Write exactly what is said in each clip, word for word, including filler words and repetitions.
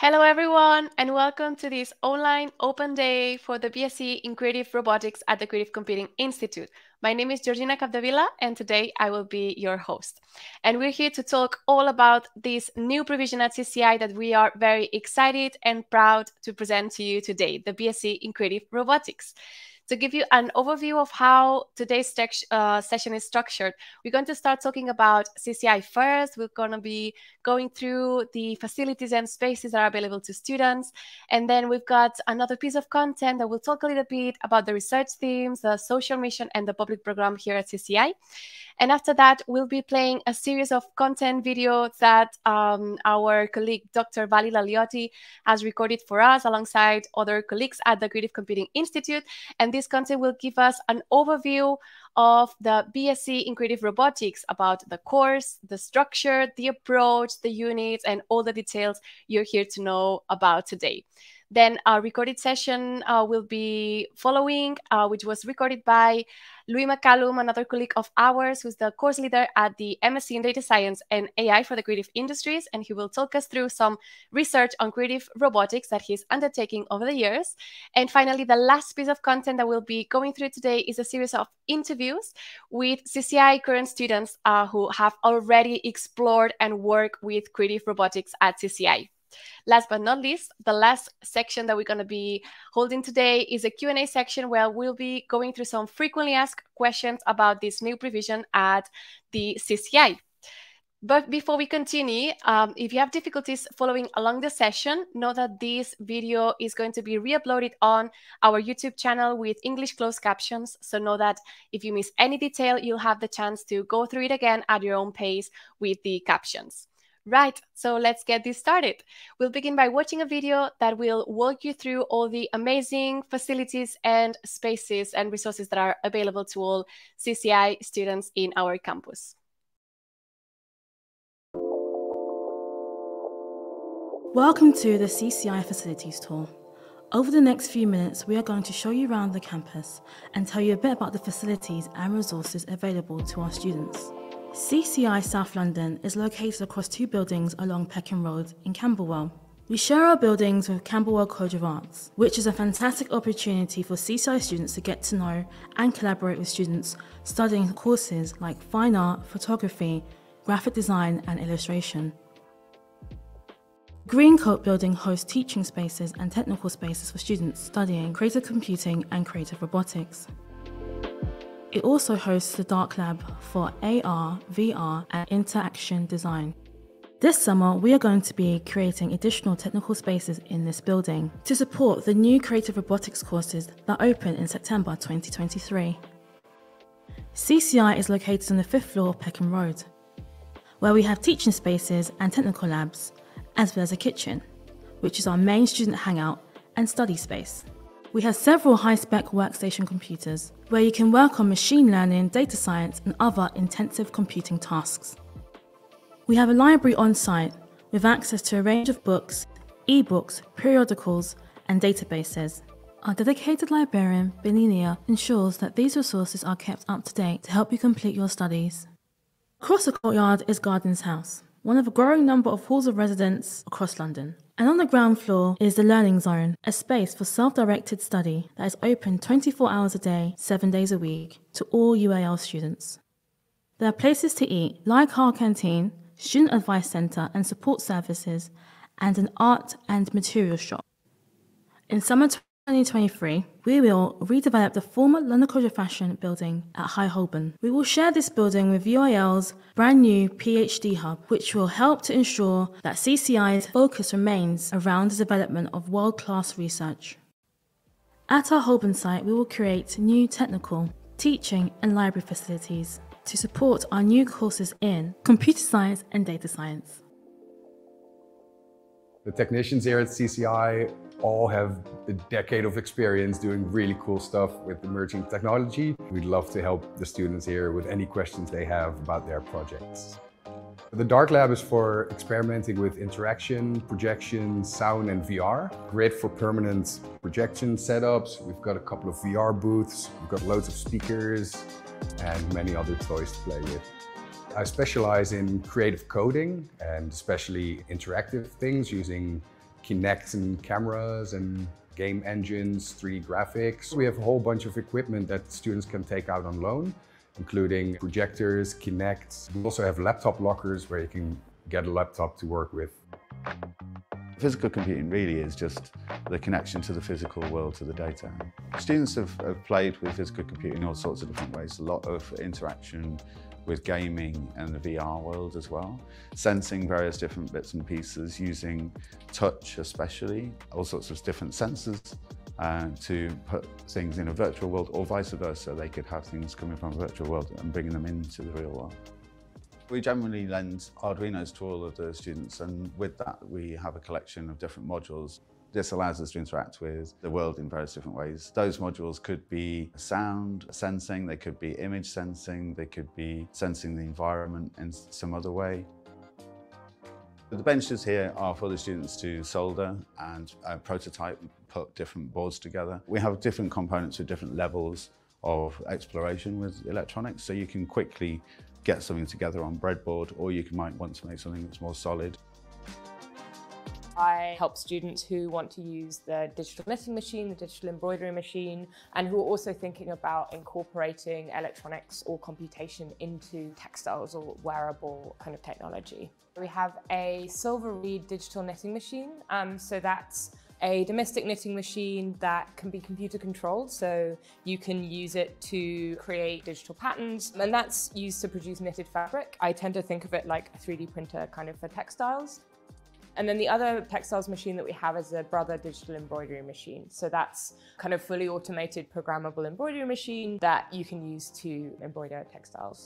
Hello everyone, and welcome to this online open day for the B S c in Creative Robotics at the Creative Computing Institute. My name is Georgina Capdevila, and today I will be your host. And we're here to talk all about this new provision at C C I that we are very excited and proud to present to you today, the B S c in Creative Robotics. To give you an overview of how today's uh, session is structured, we're going to start talking about C C I first. We're going to be going through the facilities and spaces that are available to students. And then we've got another piece of content that will talk a little bit about the research themes, the social mission, and the public program here at C C I. And after that, we'll be playing a series of content videos that um, our colleague, Doctor Vali Lalioti, has recorded for us alongside other colleagues at the Creative Computing Institute. And this content will give us an overview of the B S c in Creative Robotics, about the course, the structure, the approach, the units, and all the details you're here to know about today. Then a recorded session uh, will be following, uh, which was recorded by Louis McCallum, another colleague of ours, who's the course leader at the M S c in Data Science and A I for the Creative Industries, and he will talk us through some research on creative robotics that he's undertaking over the years. And finally, the last piece of content that we'll be going through today is a series of interviews with C C I current students uh, who have already explored and worked with creative robotics at C C I. Last but not least, the last section that we're going to be holding today is a Q and A section where we'll be going through some frequently asked questions about this new provision at the C C I. But before we continue, um, if you have difficulties following along the session, know that this video is going to be re-uploaded on our YouTube channel with English closed captions. So know that if you miss any detail, you'll have the chance to go through it again at your own pace with the captions. Right, so let's get this started. We'll begin by watching a video that will walk you through all the amazing facilities and spaces and resources that are available to all C C I students in our campus. Welcome to the C C I Facilities tour. Over the next few minutes, we are going to show you around the campus and tell you a bit about the facilities and resources available to our students. C C I South London is located across two buildings along Peckham Road in Camberwell. We share our buildings with Camberwell College of Arts, which is a fantastic opportunity for C C I students to get to know and collaborate with students studying courses like fine art, photography, graphic design and illustration. Greencoat Building hosts teaching spaces and technical spaces for students studying creative computing and creative robotics. It also hosts the Dark Lab for A R, V R and interaction design. This summer, we are going to be creating additional technical spaces in this building to support the new creative robotics courses that open in September twenty twenty-three. C C I is located on the fifth floor of Peckham Road, where we have teaching spaces and technical labs, as well as a kitchen, which is our main student hangout and study space. We have several high-spec workstation computers where you can work on machine learning, data science and other intensive computing tasks. We have a library on site with access to a range of books, e-books, periodicals and databases. Our dedicated librarian, Beninia, ensures that these resources are kept up to date to help you complete your studies. Across the courtyard is Gardens House, one of a growing number of halls of residence across London. And on the ground floor is the Learning Zone, a space for self-directed study that is open twenty-four hours a day, seven days a week, to all U A L students. There are places to eat, like our canteen, student advice centre and support services, and an art and materials shop. In summer twenty twenty-three, we will redevelop the former London College of Fashion building at High Holborn. We will share this building with U A L's brand new PhD hub, which will help to ensure that C C I's focus remains around the development of world-class research. At our Holborn site, we will create new technical, teaching and library facilities to support our new courses in computer science and data science. The technicians here at C C I all have a decade of experience doing really cool stuff with emerging technology. We'd love to help the students here with any questions they have about their projects. The Dark Lab is for experimenting with interaction, projection, sound and V R. Great for permanent projection setups. We've got a couple of V R booths. We've got loads of speakers and many other toys to play with. I specialize in creative coding and especially interactive things using Kinects and cameras and game engines, three D graphics. We have a whole bunch of equipment that students can take out on loan, including projectors, Kinects. We also have laptop lockers where you can get a laptop to work with. Physical computing really is just the connection to the physical world, to the data. Students have, have played with physical computing in all sorts of different ways. A lot of interaction with gaming and the V R world as well. Sensing various different bits and pieces, using touch especially, all sorts of different sensors uh, to put things in a virtual world, or vice versa. They could have things coming from a virtual world and bringing them into the real world. We generally lend Arduinos to all of the students, and with that we have a collection of different modules. This allows us to interact with the world in various different ways. Those modules could be sound sensing, they could be image sensing, they could be sensing the environment in some other way. The benches here are for the students to solder and uh, prototype and put different boards together. We have different components with different levels of exploration with electronics, so you can quickly get something together on breadboard, or you might want to make something that's more solid. I help students who want to use the digital knitting machine, the digital embroidery machine, and who are also thinking about incorporating electronics or computation into textiles or wearable kind of technology. We have a silver reed digital knitting machine, um, so that's a domestic knitting machine that can be computer controlled, so you can use it to create digital patterns, and that's used to produce knitted fabric. I tend to think of it like a three D printer kind of for textiles. And then the other textiles machine that we have is a Brother digital embroidery machine. So that's kind of fully automated programmable embroidery machine that you can use to embroider textiles.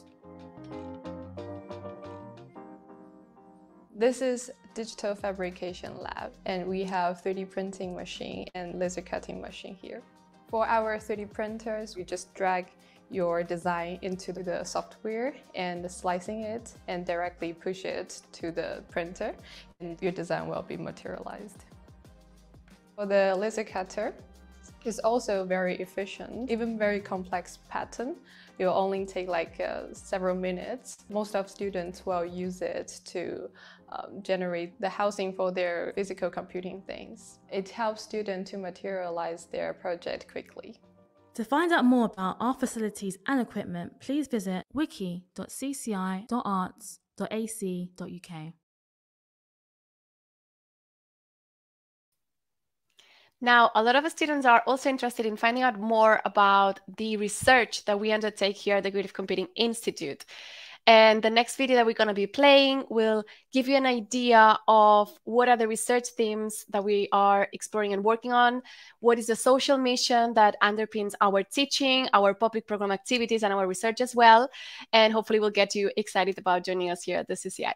This is Digital Fabrication Lab, and we have three D printing machine and laser cutting machine here. For our three D printers, we just drag your design into the software and slicing it and directly push it to the printer, and your design will be materialized. For the laser cutter, it's also very efficient. Even very complex pattern, it will only take like uh, several minutes. Most of students will use it to um, generate the housing for their physical computing things. It helps students to materialize their project quickly. To find out more about our facilities and equipment, please visit wiki dot c c i dot arts dot a c dot u k. Now, a lot of students are also interested in finding out more about the research that we undertake here at the Creative Computing Institute. And the next video that we're going to be playing will give you an idea of what are the research themes that we are exploring and working on, what is the social mission that underpins our teaching, our public program activities, and our research as well. And hopefully we'll get you excited about joining us here at the C C I.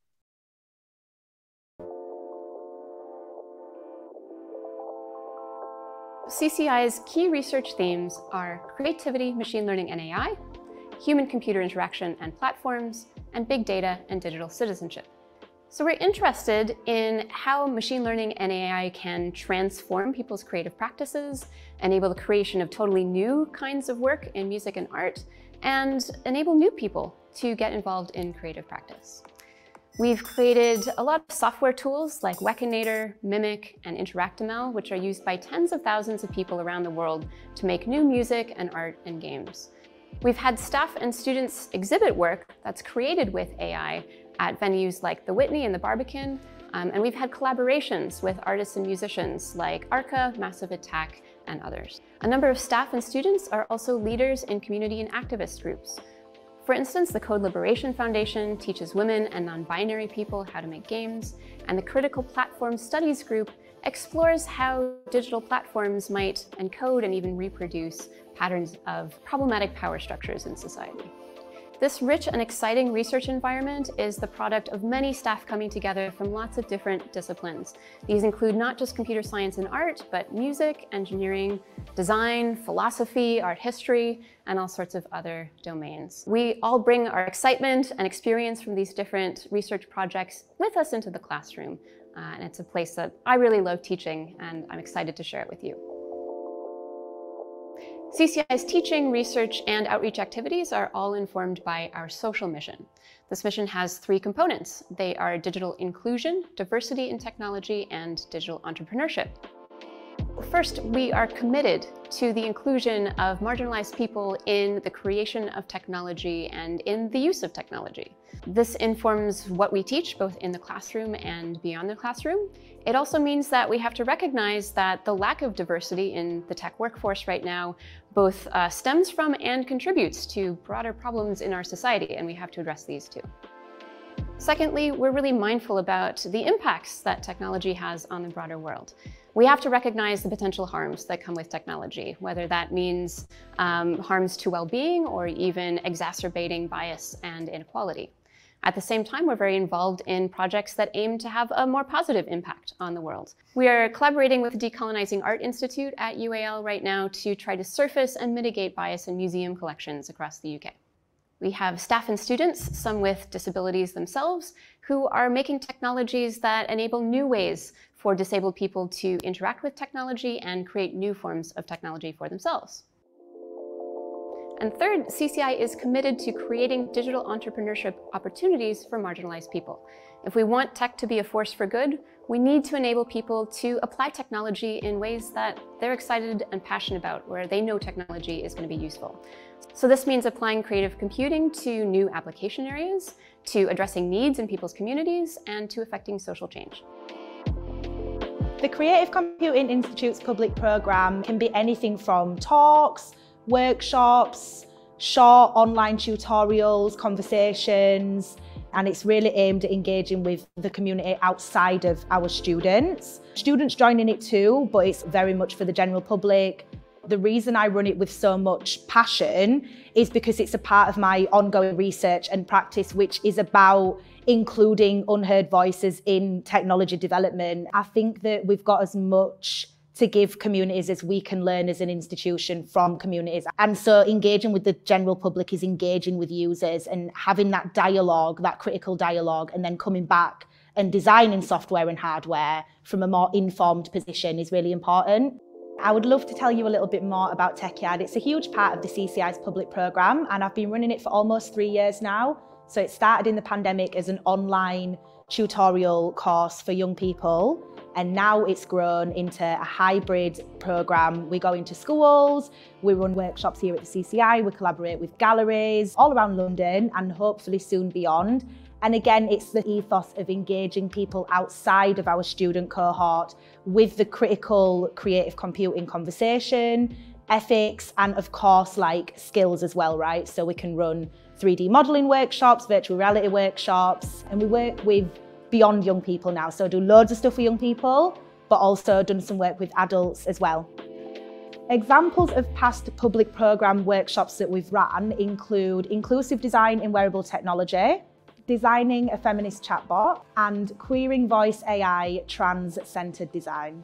C C I's key research themes are creativity, machine learning, and A I, human-computer interaction and platforms, and big data and digital citizenship. So we're interested in how machine learning and A I can transform people's creative practices, enable the creation of totally new kinds of work in music and art, and enable new people to get involved in creative practice. We've created a lot of software tools like Wekinator, Mimic, and InteractML, which are used by tens of thousands of people around the world to make new music and art and games. We've had staff and students exhibit work that's created with A I at venues like the Whitney and the Barbican, um, and we've had collaborations with artists and musicians like Arca, Massive Attack, and others. A number of staff and students are also leaders in community and activist groups. For instance, the Code Liberation Foundation teaches women and non-binary people how to make games, and the Critical Platform Studies Group explores how digital platforms might encode and even reproduce patterns of problematic power structures in society. This rich and exciting research environment is the product of many staff coming together from lots of different disciplines. These include not just computer science and art, but music, engineering, design, philosophy, art history, and all sorts of other domains. We all bring our excitement and experience from these different research projects with us into the classroom. Uh, and it's a place that I really love teaching, and I'm excited to share it with you. C C I's teaching, research, and outreach activities are all informed by our social mission. This mission has three components. They are digital inclusion, diversity in technology, and digital entrepreneurship. First, we are committed to the inclusion of marginalized people in the creation of technology and in the use of technology. This informs what we teach, both in the classroom and beyond the classroom. It also means that we have to recognize that the lack of diversity in the tech workforce right now both uh, stems from and contributes to broader problems in our society, and we have to address these too. Secondly, we're really mindful about the impacts that technology has on the broader world. We have to recognize the potential harms that come with technology, whether that means um, harms to well-being or even exacerbating bias and inequality. At the same time, we're very involved in projects that aim to have a more positive impact on the world. We are collaborating with the Decolonizing Art Institute at U A L right now to try to surface and mitigate bias in museum collections across the U K. We have staff and students, some with disabilities themselves, who are making technologies that enable new ways for disabled people to interact with technology and create new forms of technology for themselves. And third, C C I is committed to creating digital entrepreneurship opportunities for marginalized people. If we want tech to be a force for good, we need to enable people to apply technology in ways that they're excited and passionate about, where they know technology is going to be useful. So this means applying creative computing to new application areas, to addressing needs in people's communities, and to affecting social change. The Creative Computing Institute's public programme can be anything from talks, workshops, short online tutorials, conversations, and it's really aimed at engaging with the community outside of our students. Students joining it too, but it's very much for the general public. The reason I run it with so much passion is because it's a part of my ongoing research and practice, which is about including unheard voices in technology development. I think that we've got as much to give communities as we can learn as an institution from communities. And so engaging with the general public is engaging with users and having that dialogue, that critical dialogue, and then coming back and designing software and hardware from a more informed position is really important. I would love to tell you a little bit more about TechYard. It's a huge part of the C C I's public programme, and I've been running it for almost three years now. So it started in the pandemic as an online tutorial course for young people, and now it's grown into a hybrid programme. We go into schools, we run workshops here at the C C I, we collaborate with galleries all around London and hopefully soon beyond. And again, it's the ethos of engaging people outside of our student cohort with the critical creative computing conversation, ethics, and of course, like skills as well, right? So we can run three D modelling workshops, virtual reality workshops, and we work with beyond young people now. So I do loads of stuff for young people, but also done some work with adults as well. Examples of past public programme workshops that we've run include inclusive design in wearable technology, designing a feminist chatbot, and queering voice A I trans-centred design.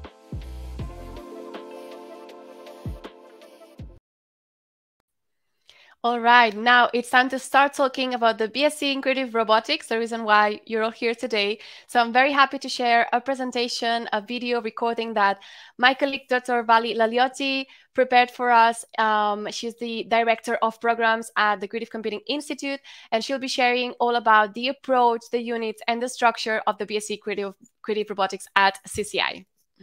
All right, now it's time to start talking about the B S c in Creative Robotics, the reason why you're all here today. So I'm very happy to share a presentation, a video recording that my colleague, Doctor Vali Lalioti, prepared for us. Um, she's the Director of Programs at the Creative Computing Institute, and she'll be sharing all about the approach, the units, and the structure of the B S c Creative, Creative Robotics at C C I.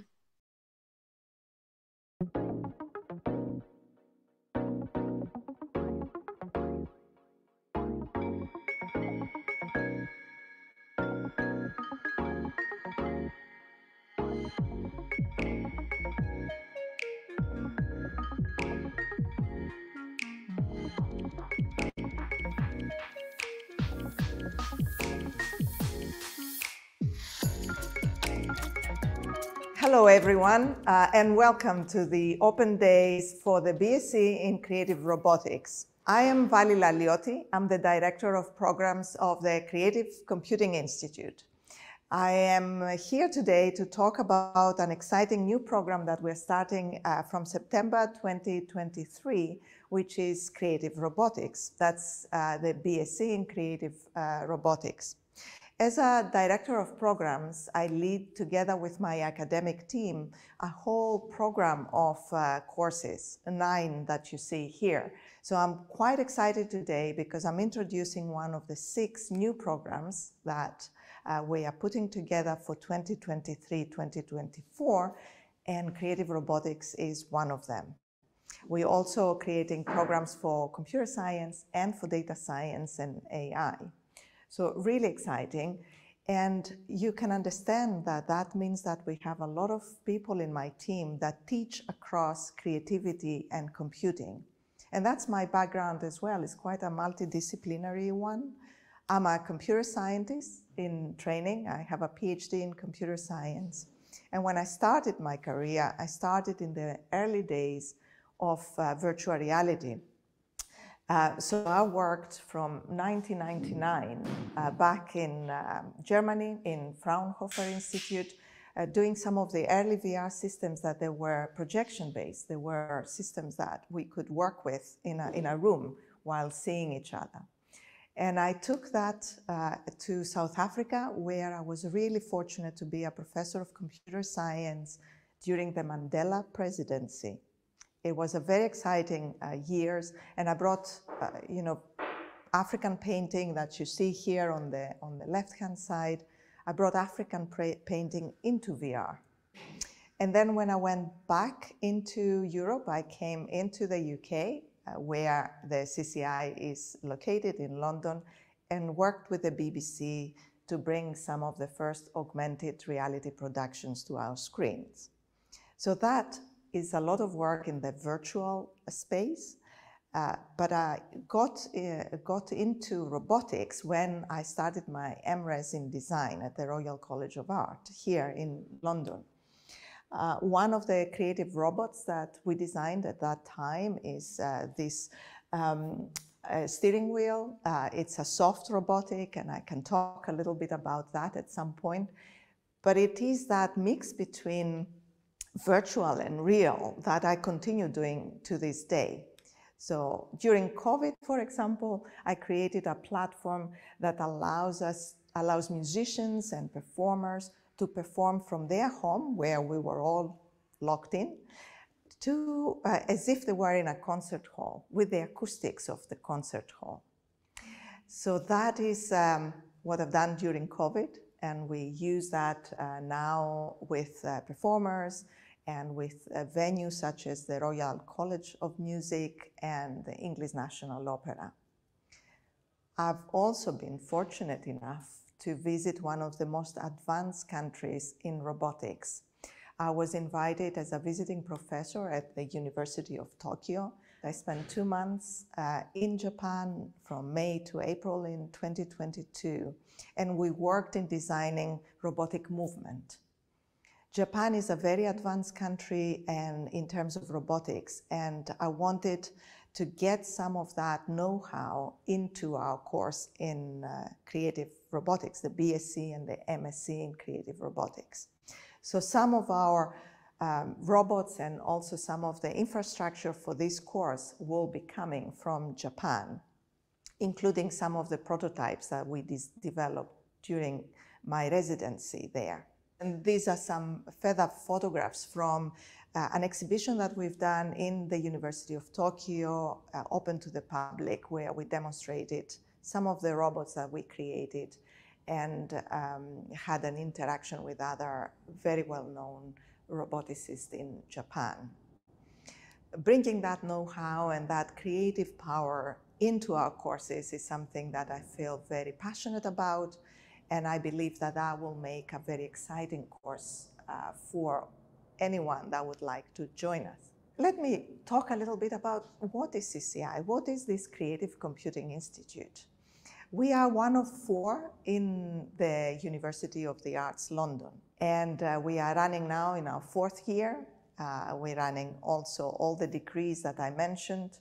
Hello everyone, uh, and welcome to the Open Days for the B S c in Creative Robotics. I am Vali Lalioti. I'm the Director of Programs of the Creative Computing Institute. I am here today to talk about an exciting new program that we're starting uh, from September twenty twenty-three, which is Creative Robotics. That's uh, the B S c in Creative uh, Robotics. As a director of programs, I lead together with my academic team a whole program of uh, courses, nine that you see here. So I'm quite excited today because I'm introducing one of the six new programs that uh, we are putting together for twenty twenty-three twenty twenty-four, and Creative Robotics is one of them. We're also creating programs for computer science and for data science and A I. So really exciting, and you can understand that that means that we have a lot of people in my team that teach across creativity and computing. And that's my background as well. It's quite a multidisciplinary one. I'm a computer scientist in training. I have a PhD in computer science. And when I started my career, I started in the early days of uh, virtual reality. Uh, so I worked from nineteen ninety-nine uh, back in uh, Germany, in Fraunhofer Institute, uh, doing some of the early V R systems that they were projection-based. They were systems that we could work with in a, in a room while seeing each other. And I took that uh, to South Africa, where I was really fortunate to be a professor of computer science during the Mandela presidency. It was a very exciting uh, years, and I brought, uh, you know, African painting that you see here on the on the left-hand side. I brought African painting into V R, and then when I went back into Europe, I came into the U K, uh, where the C C I is located in London, and worked with the B B C to bring some of the first augmented reality productions to our screens. So that is a lot of work in the virtual space, uh, but I got, uh, got into robotics when I started my M Res in design at the Royal College of Art here in London. Uh, one of the creative robots that we designed at that time is uh, this um, uh, steering wheel. Uh, it's a soft robotic, and I can talk a little bit about that at some point, but it is that mix between virtual and real that I continue doing to this day. So during COVID, for example, I created a platform that allows us, allows musicians and performers to perform from their home, where we were all locked in, to uh, as if they were in a concert hall with the acoustics of the concert hall. So that is um, what I've done during COVID, and we use that uh, now with uh, performers and with uh, venues such as the Royal College of Music and the English National Opera. I've also been fortunate enough to visit one of the most advanced countries in robotics. I was invited as a visiting professor at the University of Tokyo. I spent two months uh, in Japan from May to April in twenty twenty-two, and we worked in designing robotic movement. Japan is a very advanced country and in terms of robotics, and I wanted to get some of that know-how into our course in uh, creative robotics, the B S c and the M S c in creative robotics. So some of our um, robots and also some of the infrastructure for this course will be coming from Japan, including some of the prototypes that we developed during my residency there. And these are some further photographs from uh, an exhibition that we've done in the University of Tokyo, uh, open to the public, where we demonstrated some of the robots that we created and um, had an interaction with other very well-known roboticists in Japan. Bringing that know-how and that creative power into our courses is something that I feel very passionate about, and I believe that that will make a very exciting course uh, for anyone that would like to join us. Let me talk a little bit about what is C C I, what is this Creative Computing Institute? We are one of four in the University of the Arts London, and uh, we are running now in our fourth year. Uh, we're running also all the degrees that I mentioned,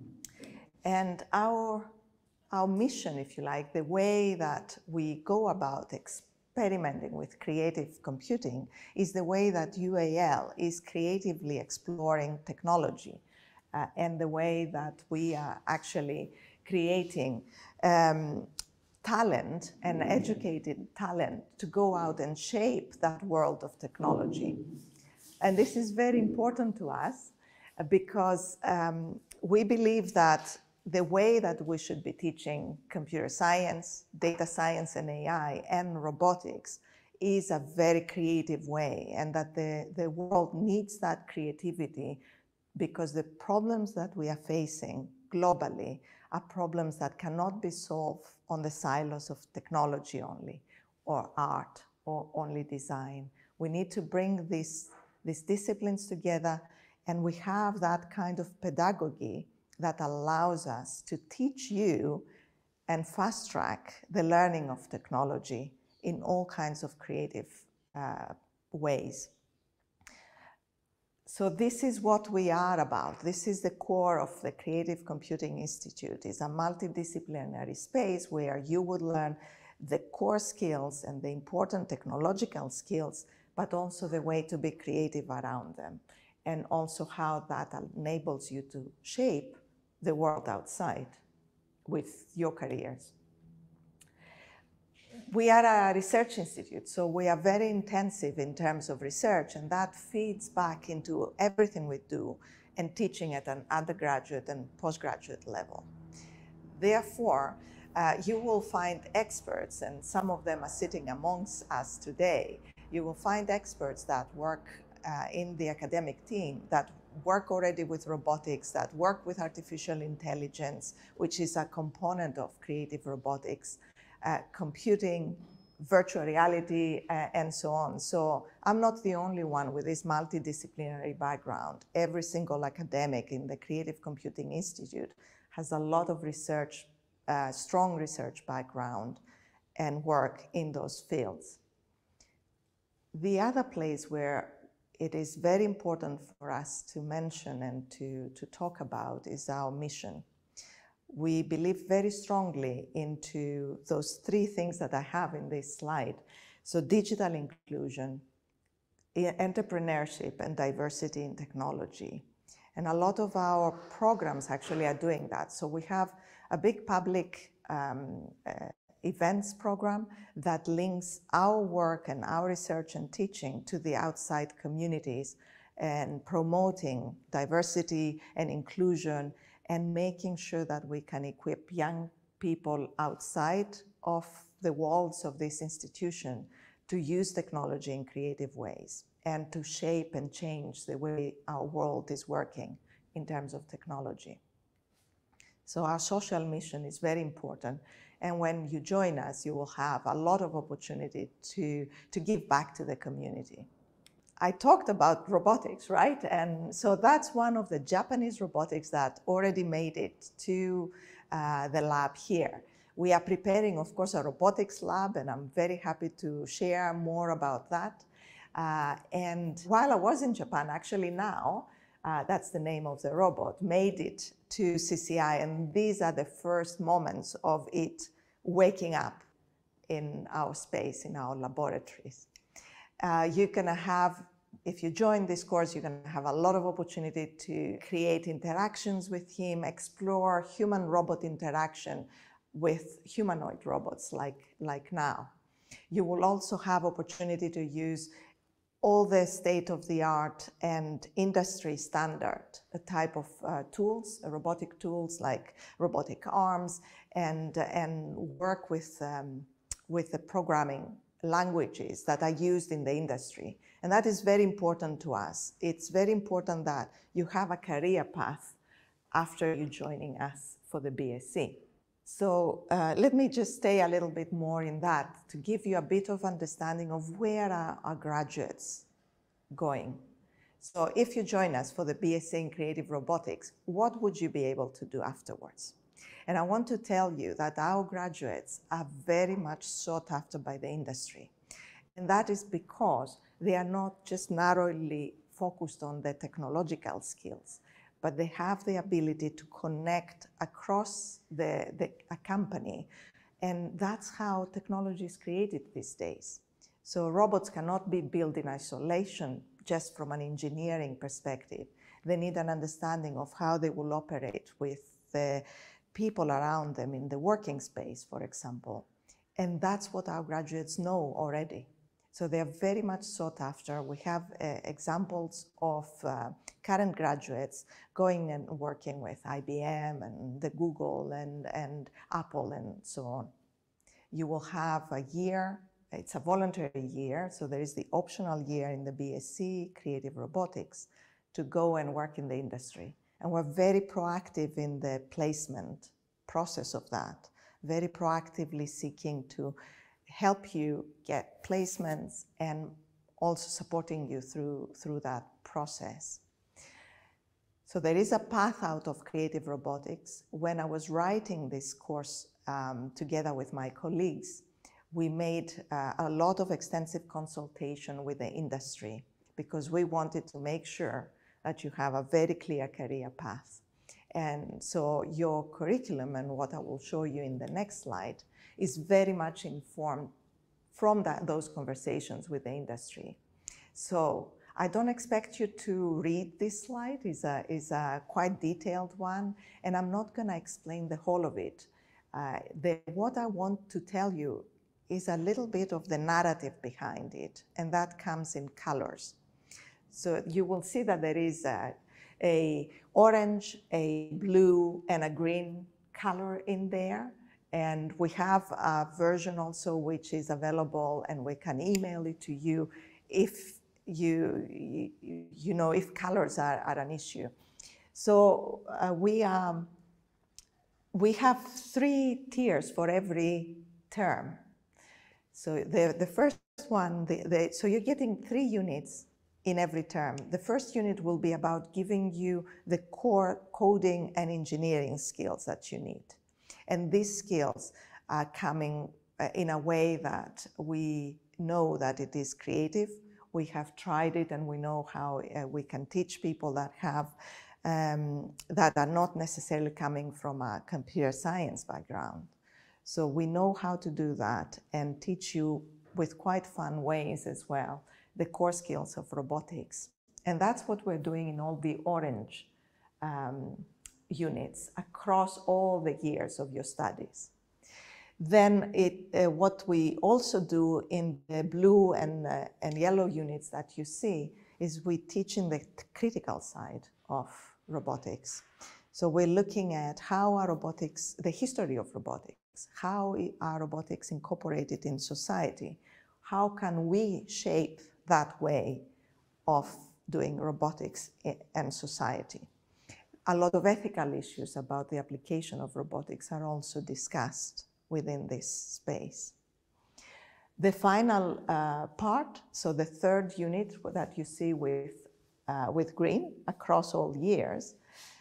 and our Our mission, if you like, the way that we go about experimenting with creative computing is the way that U A L is creatively exploring technology uh, and the way that we are actually creating um, talent and educated talent to go out and shape that world of technology. And this is very important to us because um, we believe that the way that we should be teaching computer science, data science and A I and robotics is a very creative way, and that the, the world needs that creativity because the problems that we are facing globally are problems that cannot be solved on the silos of technology only, or art, or only design. We need to bring these, these disciplines together, and we have that kind of pedagogy that allows us to teach you and fast track the learning of technology in all kinds of creative uh, ways. So this is what we are about. This is the core of the Creative Computing Institute. It's a multidisciplinary space where you would learn the core skills and the important technological skills, but also the way to be creative around them, and also how that enables you to shape the world outside with your careers. We are a research institute, so we are very intensive in terms of research, and that feeds back into everything we do and teaching at an undergraduate and postgraduate level. Therefore, uh, you will find experts, and some of them are sitting amongst us today. You will find experts that work uh, in the academic team, that work already with robotics, that work with artificial intelligence, which is a component of creative robotics, Uh, computing, virtual reality, uh, and so on. So I'm not the only one with this multidisciplinary background. Every single academic in the Creative Computing Institute has a lot of research, uh, strong research background and work in those fields. The other place where it is very important for us to mention and to, to talk about is our mission. We believe very strongly into those three things that I have in this slide. So digital inclusion, entrepreneurship, and diversity in technology. And a lot of our programs actually are doing that. So we have a big public um, uh, events program that links our work and our research and teaching to the outside communities and promoting diversity and inclusion and making sure that we can equip young people outside of the walls of this institution to use technology in creative ways and to shape and change the way our world is working in terms of technology. So our social mission is very important. And when you join us, you will have a lot of opportunity to, to give back to the community. I talked about robotics, right? And so that's one of the Japanese robotics that already made it to uh, the lab here. We are preparing, of course, a robotics lab, and I'm very happy to share more about that. Uh, and while I was in Japan, actually now, uh, that's the name of the robot, made it to C C I, and these are the first moments of it waking up in our space, in our laboratories. Uh, you're going to have, if you join this course, you're going to have a lot of opportunity to create interactions with him, explore human-robot interaction with humanoid robots like, like now. You will also have opportunity to use all the state-of-the-art and industry standard type of uh, tools, robotic tools like robotic arms, and, and work with, um, with the programming languages that are used in the industry. And that is very important to us. It's very important that you have a career path after you joining us for the B S c. So uh, let me just stay a little bit more in that to give you a bit of understanding of where are our graduates going. So if you join us for the B S c in Creative Robotics, what would you be able to do afterwards? And I want to tell you that our graduates are very much sought after by the industry. And that is because they are not just narrowly focused on the technological skills, but they have the ability to connect across the, the a company. And that's how technology is created these days. So robots cannot be built in isolation just from an engineering perspective. They need an understanding of how they will operate with the people around them in the working space, for example. And that's what our graduates know already. So they're very much sought after. We have uh, examples of uh, current graduates going and working with I B M and the Google and, and Apple and so on. You will have a year, it's a voluntary year, so there is the optional year in the B S c Creative Robotics to go and work in the industry. And we're very proactive in the placement process of that, very proactively seeking to help you get placements and also supporting you through, through that process. So there is a path out of creative robotics. When I was writing this course um, together with my colleagues, we made uh, a lot of extensive consultation with the industry because we wanted to make sure that you have a very clear career path. And so your curriculum, and what I will show you in the next slide, is very much informed from that, those conversations with the industry. So I don't expect you to read this slide. It's a, it's a quite detailed one, and I'm not going to explain the whole of it. Uh, the, what I want to tell you is a little bit of the narrative behind it, and that comes in colors. So you will see that there is a, a orange, a blue, and a green color in there. And we have a version also which is available, and we can email it to you if you, you, you know, if colors are, are an issue. So uh, we, um, we have three tiers for every term. So the, the first one, the, the, so you're getting three units in every term. The first unit will be about giving you the core coding and engineering skills that you need. And these skills are coming in a way that we know that it is creative. We have tried it, and we know how uh, we can teach people that have um, that are not necessarily coming from a computer science background. So we know how to do that and teach you with quite fun ways as well the core skills of robotics. And that's what we're doing in all the orange um, units across all the years of your studies. Then it, uh, what we also do in the blue and, uh, and yellow units that you see is we teach in the critical side of robotics. So we're looking at how are robotics, the history of robotics, how are robotics incorporated in society, how can we shape that way of doing robotics and society. A lot of ethical issues about the application of robotics are also discussed within this space. The final uh, part, so the third unit that you see with, uh, with green across all years,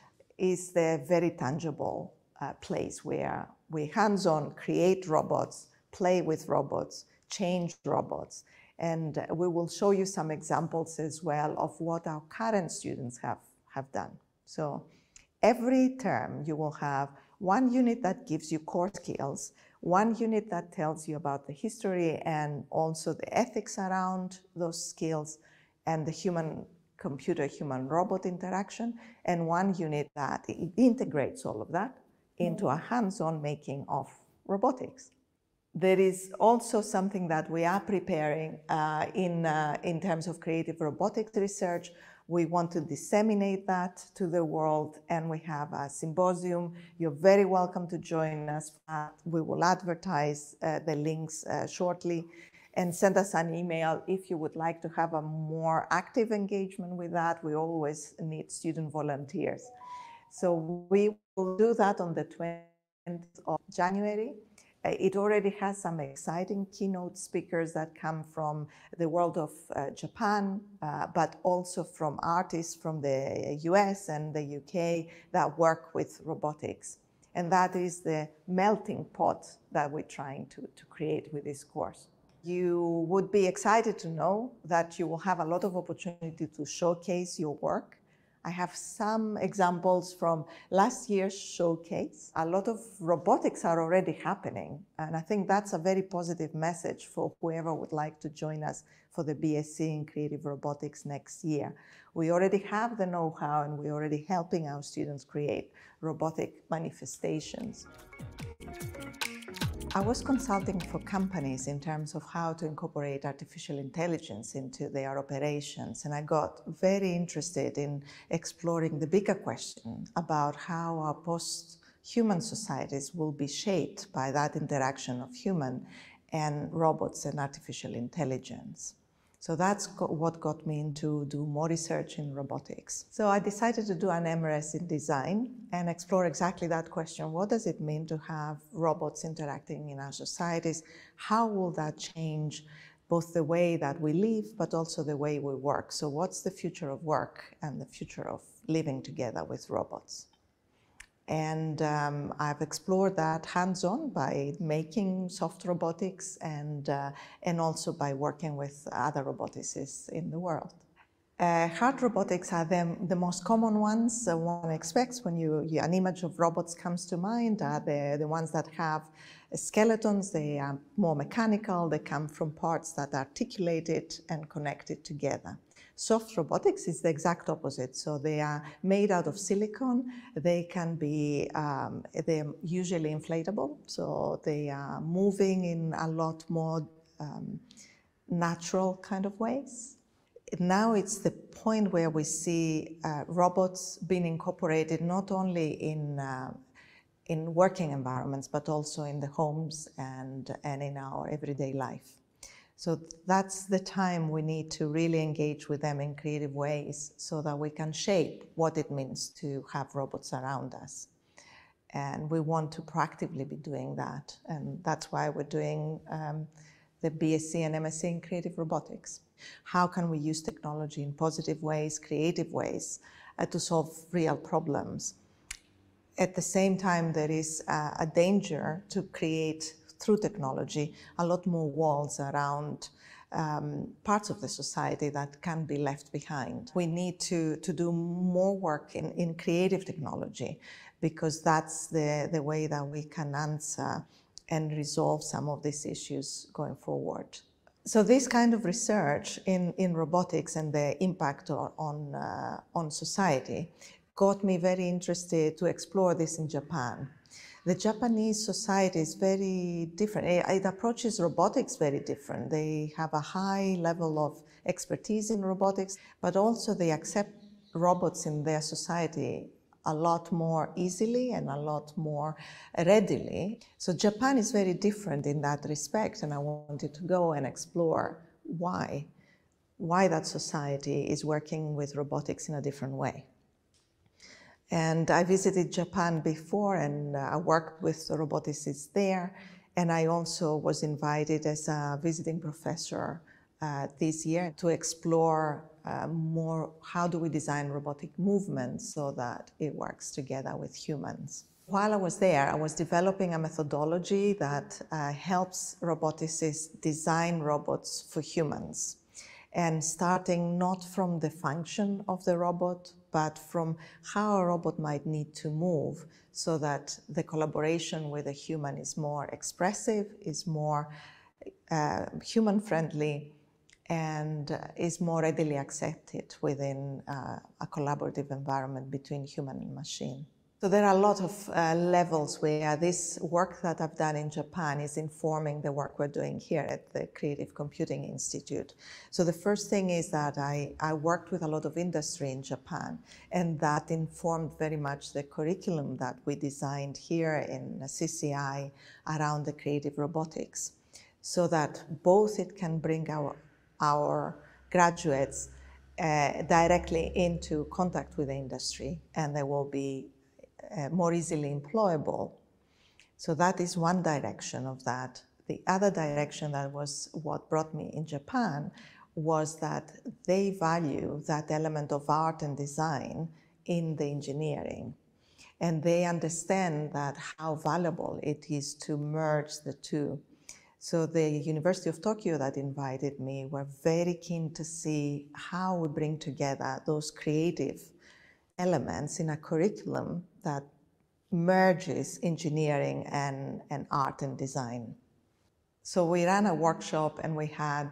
is the very tangible uh, place where we hands-on create robots, play with robots, change robots. And we will show you some examples as well of what our current students have, have done. So every term you will have one unit that gives you core skills, one unit that tells you about the history and also the ethics around those skills and the human computer, human robot interaction, and one unit that integrates all of that into a hands-on making of robotics. There is also something that we are preparing uh, in, uh, in terms of creative robotics research. We want to disseminate that to the world, and we have a symposium. You're very welcome to join us. Uh, we will advertise uh, the links uh, shortly, and send us an email if you would like to have a more active engagement with that. We always need student volunteers. So we will do that on the twentieth of January. It already has some exciting keynote speakers that come from the world of uh, Japan, uh, but also from artists from the U S and the U K that work with robotics. And that is the melting pot that we're trying to, to create with this course. You would be excited to know that you will have a lot of opportunity to showcase your work. I have some examples from last year's showcase. A lot of robotics are already happening, and I think that's a very positive message for whoever would like to join us for the B S c in Creative Robotics next year. We already have the know-how, and we're already helping our students create robotic manifestations. I was consulting for companies in terms of how to incorporate artificial intelligence into their operations, and I got very interested in exploring the bigger question about how our post-human societies will be shaped by that interaction of human and robots and artificial intelligence. So that's what got me into do more research in robotics. So I decided to do an M R S in design and explore exactly that question. What does it mean to have robots interacting in our societies? How will that change both the way that we live, but also the way we work? So what's the future of work and the future of living together with robots? And um, I've explored that hands-on by making soft robotics and, uh, and also by working with other roboticists in the world. Uh, hard robotics are the, the most common ones uh, one expects when you, you, an image of robots comes to mind. Are the, the ones that have skeletons, they are more mechanical, they come from parts that are articulated and connected together. Soft robotics is the exact opposite. So they are made out of silicon. They can be, um, they're usually inflatable. So they are moving in a lot more um, natural kind of ways. Now it's the point where we see uh, robots being incorporated not only in, uh, in working environments, but also in the homes and, and in our everyday life. So that's the time we need to really engage with them in creative ways so that we can shape what it means to have robots around us. And we want to proactively be doing that. And that's why we're doing um, the B S c and M S c in creative robotics. How can we use technology in positive ways, creative ways, uh, to solve real problems? At the same time, there is uh, a danger to create through technology, a lot more walls around um, parts of the society that can be left behind. We need to, to do more work in, in creative technology because that's the, the way that we can answer and resolve some of these issues going forward. So this kind of research in, in robotics and the impact on, on, uh, on society got me very interested to explore this in Japan. The Japanese society is very different. It approaches robotics very different. They have a high level of expertise in robotics, but also they accept robots in their society a lot more easily and a lot more readily. So Japan is very different in that respect, and I wanted to go and explore why, why that society is working with robotics in a different way. And I visited Japan before, and I worked with the roboticists there. And I also was invited as a visiting professor uh, this year to explore uh, more how do we design robotic movements so that it works together with humans. While I was there, I was developing a methodology that uh, helps roboticists design robots for humans. And starting not from the function of the robot, but from how a robot might need to move so that the collaboration with a human is more expressive, is more uh, human-friendly, and uh, is more readily accepted within uh, a collaborative environment between human and machine. So there are a lot of uh, levels where this work that I've done in Japan is informing the work we're doing here at the Creative Computing Institute. So the first thing is that I, I worked with a lot of industry in Japan, and that informed very much the curriculum that we designed here in C C I around the creative robotics, so that both it can bring our, our graduates uh, directly into contact with the industry, and they will be Uh, more easily employable. So that is one direction of that. The other direction that was what brought me in Japan was that they value that element of art and design in the engineering. And they understand that how valuable it is to merge the two. So the University of Tokyo that invited me were very keen to see how we bring together those creative elements in a curriculum that merges engineering and, and art and design. So we ran a workshop and we had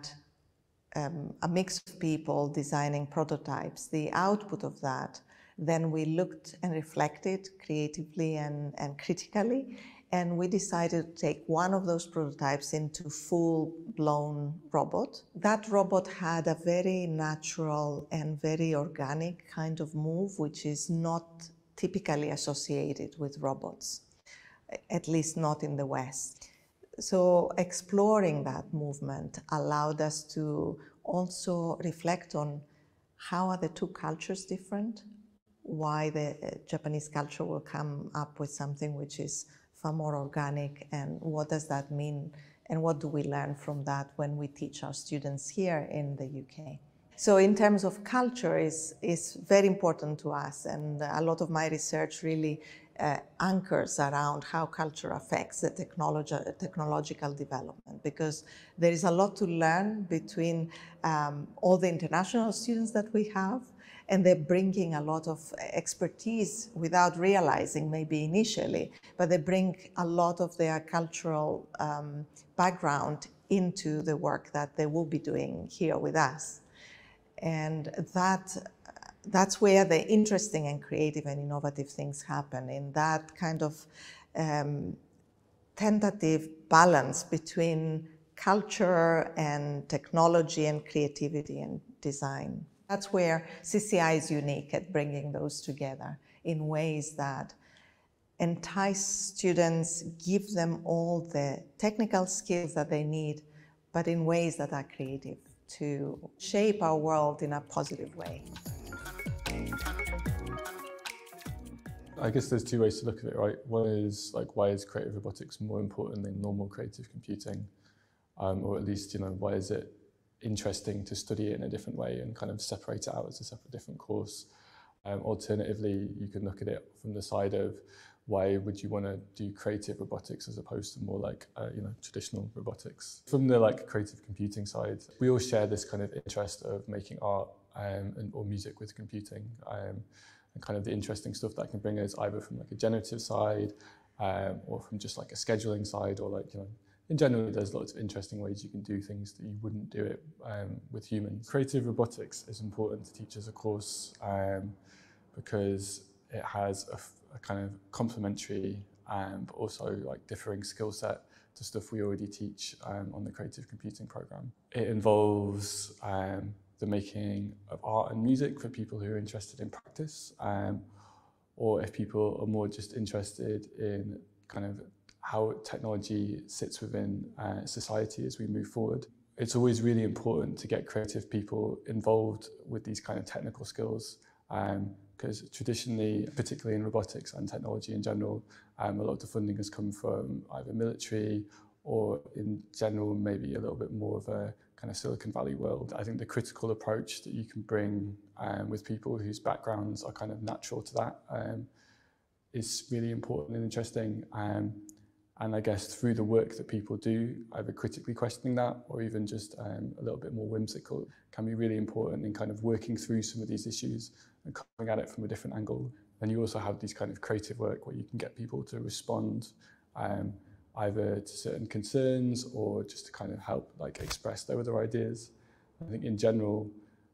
um, a mix of people designing prototypes. The output of that, then we looked and reflected creatively and, and critically, And we decided to take one of those prototypes into full-blown robot. That robot had a very natural and very organic kind of move, which is not typically associated with robots, at least not in the West. So exploring that movement allowed us to also reflect on how are the two cultures different, why the Japanese culture will come up with something which is far more organic, and what does that mean, and what do we learn from that when we teach our students here in the U K. So in terms of culture is, is very important to us, and a lot of my research really uh, anchors around how culture affects the technology, technological development, because there is a lot to learn between um, all the international students that we have, and they're bringing a lot of expertise without realizing maybe initially, but they bring a lot of their cultural um, background into the work that they will be doing here with us. And that, that's where the interesting and creative and innovative things happen, in that kind of um, tentative balance between culture and technology and creativity and design. That's where C C I is unique at bringing those together in ways that entice students, give them all the technical skills that they need, but in ways that are creative to shape our world in a positive way. I guess there's two ways to look at it, right? One is like, why is creative robotics more important than normal creative computing? Um, or at least, you know, why is it interesting to study it in a different way and kind of separate it out as a separate different course? Um, alternatively, you can look at it from the side of, why would you want to do creative robotics as opposed to more like, uh, you know, traditional robotics? From the like creative computing side, we all share this kind of interest of making art um, and, or music with computing, um, and kind of the interesting stuff that can bring us either from like a generative side um, or from just like a scheduling side, or like, you know, in general, there's lots of interesting ways you can do things that you wouldn't do it um, with humans. Creative robotics is important to teach as a course um, because it has a a kind of complementary um, but also like differing skill set to stuff we already teach um, on the creative computing program. It involves um, the making of art and music for people who are interested in practice, um, or if people are more just interested in kind of how technology sits within uh, society as we move forward. It's always really important to get creative people involved with these kind of technical skills, um, because traditionally, particularly in robotics and technology in general, um, a lot of the funding has come from either military or in general, maybe a little bit more of a kind of Silicon Valley world. I think the critical approach that you can bring um, with people whose backgrounds are kind of natural to that um, is really important and interesting. Um, and I guess through the work that people do, either critically questioning that or even just um, a little bit more whimsical, can be really important in kind of working through some of these issues and coming at it from a different angle. And you also have these kind of creative work where you can get people to respond um, either to certain concerns or just to kind of help like express their other ideas. I think in general,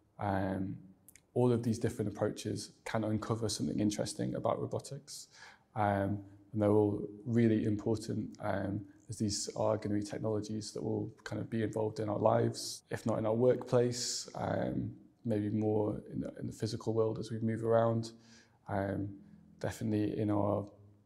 um, all of these different approaches can uncover something interesting about robotics. Um, and they're all really important um, as these are going to be technologies that will kind of be involved in our lives, if not in our workplace, um, maybe more in the, in the physical world as we move around, um, definitely in our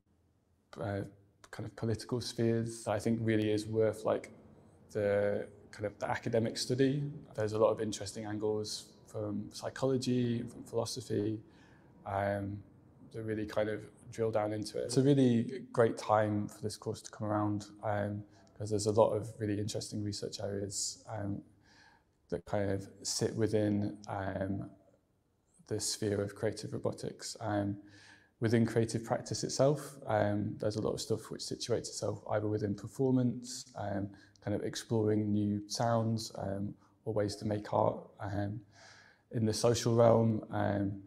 uh, kind of political spheres. I think really is worth like the kind of the academic study. There's a lot of interesting angles from psychology, from philosophy, um, that really kind of drill down into it. It's a really great time for this course to come around um, because there's a lot of really interesting research areas um, that kind of sit within um, the sphere of creative robotics. Um, within creative practice itself, um, there's a lot of stuff which situates itself either within performance, um, kind of exploring new sounds um, or ways to make art. Um, in the social realm, um,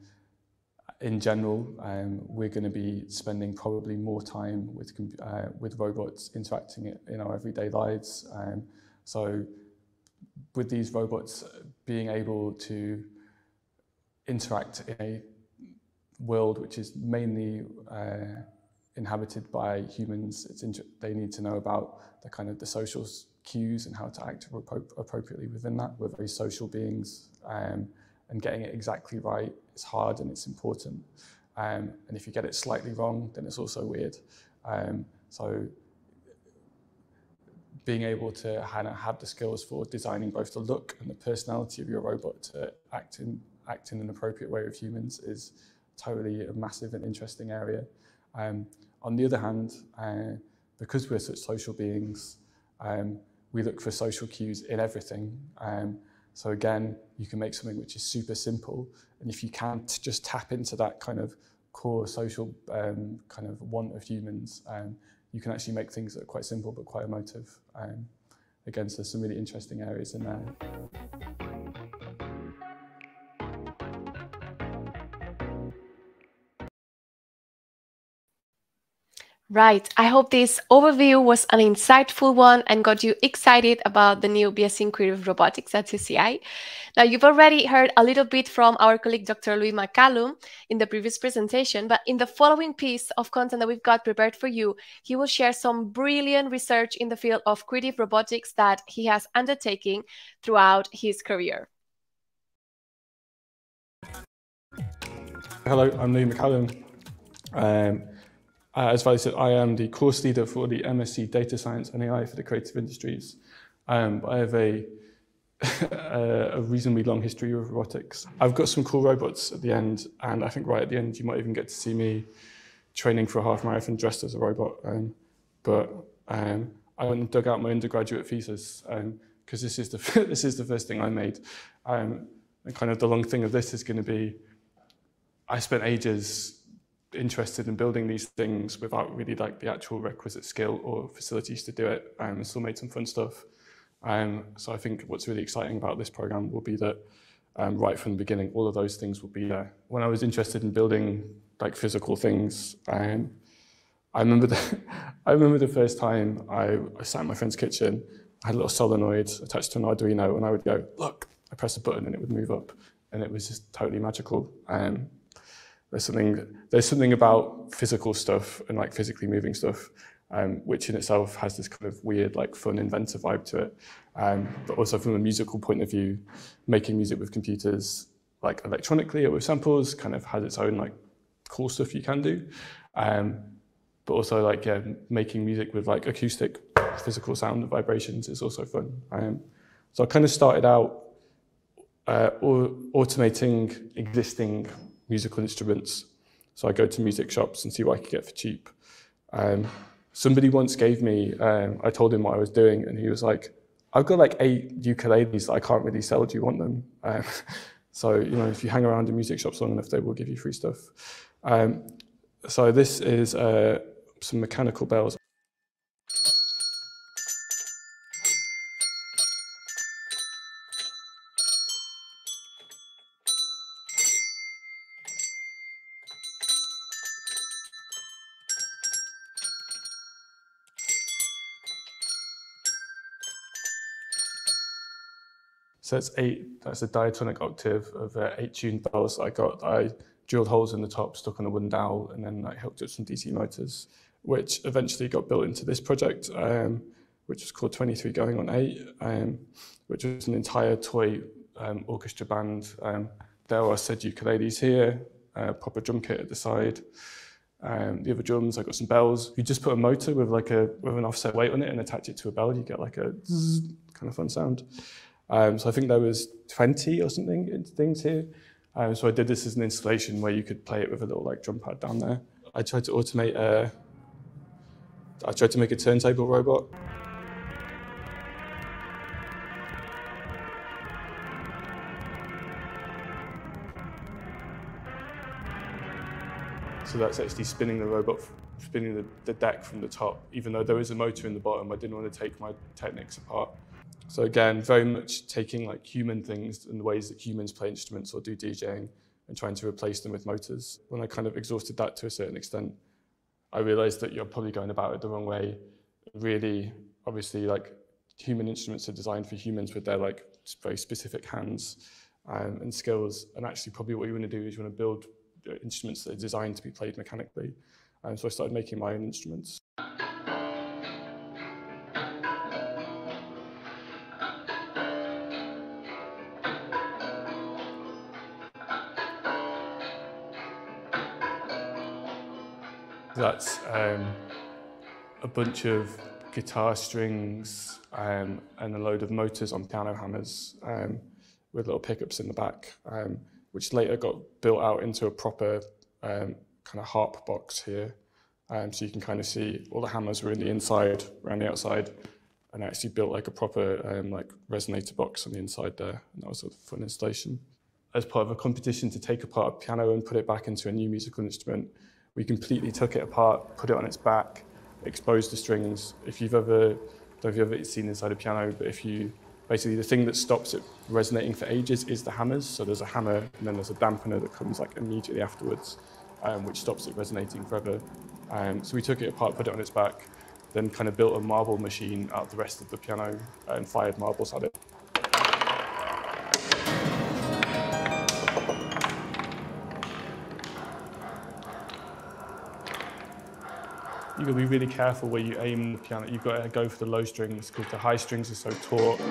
in general, um, we're going to be spending probably more time with uh, with robots interacting in our everyday lives. Um, so with these robots being able to interact in a world which is mainly uh, inhabited by humans. It's they need to know about the kind of the social cues and how to act appropriately within that. We're very social beings, um, and getting it exactly right is hard and it's important. Um, and if you get it slightly wrong, then it's also weird. Um, so being able to have the skills for designing both the look and the personality of your robot to act in, act in an appropriate way with humans is totally a massive and interesting area. Um, on the other hand, uh, because we're such social beings, um, we look for social cues in everything. Um, so again, you can make something which is super simple, and if you can't just tap into that kind of core social um, kind of want of humans, um, you can actually make things that are quite simple but quite emotive. Um, again, so there's some really interesting areas in there. Right, I hope this overview was an insightful one and got you excited about the new B S c in Creative Robotics at C C I. Now, you've already heard a little bit from our colleague Doctor Louis McCallum in the previous presentation, but in the following piece of content that we've got prepared for you, he will share some brilliant research in the field of creative robotics that he has undertaken throughout his career. Hello, I'm Louis McCallum. Um, Uh, as Vali said, I am the course leader for the M S c Data Science and A I for the creative industries. Um, I have a, a reasonably long history of robotics. I've got some cool robots at the end, and I think right at the end you might even get to see me training for a half marathon dressed as a robot. Um, but um, I went and dug out my undergraduate thesis because um, this is the this is the first thing I made. Um, and kind of the long thing of this is going to be, I spent ages interested in building these things without really like the actual requisite skill or facilities to do it, um, and still made some fun stuff. Um, so I think what's really exciting about this program will be that um, right from the beginning, all of those things will be there. When I was interested in building like physical things, um, I remember the I remember the first time I, I sat in my friend's kitchen. I had a little solenoid attached to an Arduino, and I would go, look, I press a button and it would move up, and it was just totally magical. Um, There's something, there's something about physical stuff and like physically moving stuff, um, which in itself has this kind of weird, like fun, inventive vibe to it. Um, but also from a musical point of view, making music with computers, like electronically or with samples, kind of has its own like cool stuff you can do. Um, but also like yeah, making music with like acoustic, physical sound and vibrations is also fun. Um, so I kind of started out uh, automating existing musical instruments. So I go to music shops and see what I could get for cheap. Um, somebody once gave me, um, I told him what I was doing, and he was like, I've got like eight ukuleles that I can't really sell, do you want them? Um, so, you know, if you hang around in music shops long enough, they will give you free stuff. Um, so this is uh, some mechanical bells. So it's eight, that's a diatonic octave of uh, eight tuned bells that I got. I drilled holes in the top, stuck on a wooden dowel, and then I hooked up some D C motors, which eventually got built into this project, um, which was called twenty-three going on eight, um, which was an entire toy um, orchestra band. Um, there are said ukuleles here, uh, proper drum kit at the side. Um, the other drums, I got some bells. You just put a motor with like a with an offset weight on it and attach it to a bell, you get like a zzz, kind of fun sound. Um, so I think there was twenty or something things here. Um, so I did this as an installation where you could play it with a little like drum pad down there. I tried to automate a, I tried to make a turntable robot. So that's actually spinning the robot, spinning the, the deck from the top. Even though there is a motor in the bottom, I didn't want to take my Technics apart. So again, very much taking like human things and the ways that humans play instruments or do DJing and trying to replace them with motors. When I kind of exhausted that to a certain extent, I realized that you're probably going about it the wrong way. Really, obviously, like human instruments are designed for humans with their like very specific hands um, and skills. And actually probably what you want to do is you want to build instruments that are designed to be played mechanically. Um, so I started making my own instruments. That's um, a bunch of guitar strings um, and a load of motors on piano hammers um, with little pickups in the back, um, which later got built out into a proper um, kind of harp box here. Um, so you can kind of see all the hammers were in the inside, around the outside, and I actually built like a proper um, like resonator box on the inside there, and that was a fun installation. As part of a competition to take apart a piano and put it back into a new musical instrument, we completely took it apart, put it on its back, exposed the strings. If you've ever, I don't know if you've ever seen inside a piano, but if you, basically the thing that stops it resonating for ages is the hammers. So there's a hammer and then there's a dampener that comes like immediately afterwards, um, which stops it resonating forever. Um, so we took it apart, put it on its back, then kind of built a marble machine out of the rest of the piano and fired marbles at it. You've got to be really careful where you aim the piano. You've got to go for the low strings because the high strings are so taut.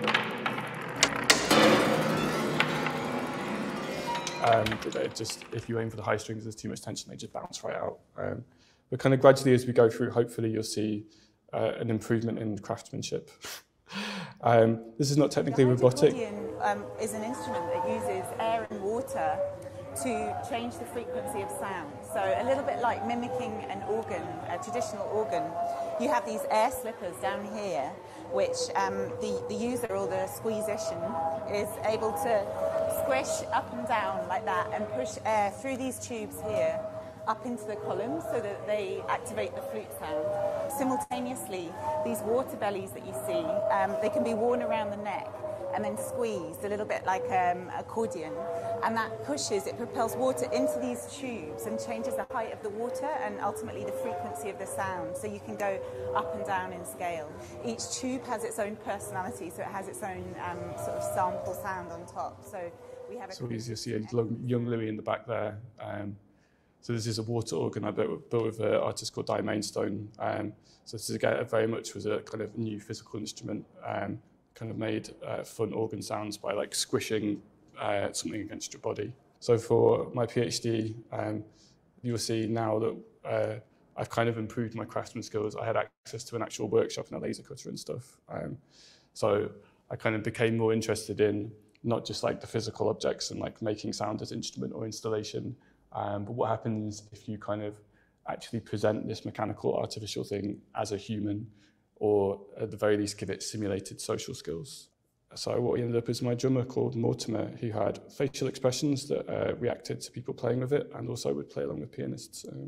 Um, that just, if you aim for the high strings, there's too much tension, they just bounce right out. Um, but kind of gradually as we go through, hopefully you'll see uh, an improvement in craftsmanship. um, this is not technically robotic. The um, is an instrument that uses air and water to change the frequency of sound. So a little bit like mimicking an organ, a traditional organ. You have these air slippers down here, which um, the, the user or the squeezician is able to squish up and down like that and push air through these tubes here up into the columns so that they activate the flute sound. Simultaneously, these water bellies that you see, um, they can be worn around the neck and then squeezed a little bit like um, accordion, and that pushes, it propels water into these tubes and changes the height of the water and ultimately the frequency of the sound, so you can go up and down in scale. Each tube has its own personality, so it has its own um, sort of sample sound on top. So we have a so easy to see a young Louis in the back there. Um, so this is a water organ I built, built with an artist called Di Mainstone. Um, so this is again, very much was a kind of new physical instrument. Um, kind of made uh, fun organ sounds by like squishing uh, something against your body. So for my PhD, um, you'll see now that uh, I've kind of improved my craftsman skills. I had access to an actual workshop and a laser cutter and stuff. Um, so I kind of became more interested in not just like the physical objects and like making sound as instrument or installation, um, but what happens if you kind of actually present this mechanical artificial thing as a human, or at the very least give it simulated social skills. So what we ended up is my drummer called Mortimer, who had facial expressions that uh, reacted to people playing with it and also would play along with pianists. Um.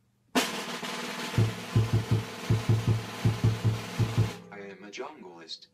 I am a junglist.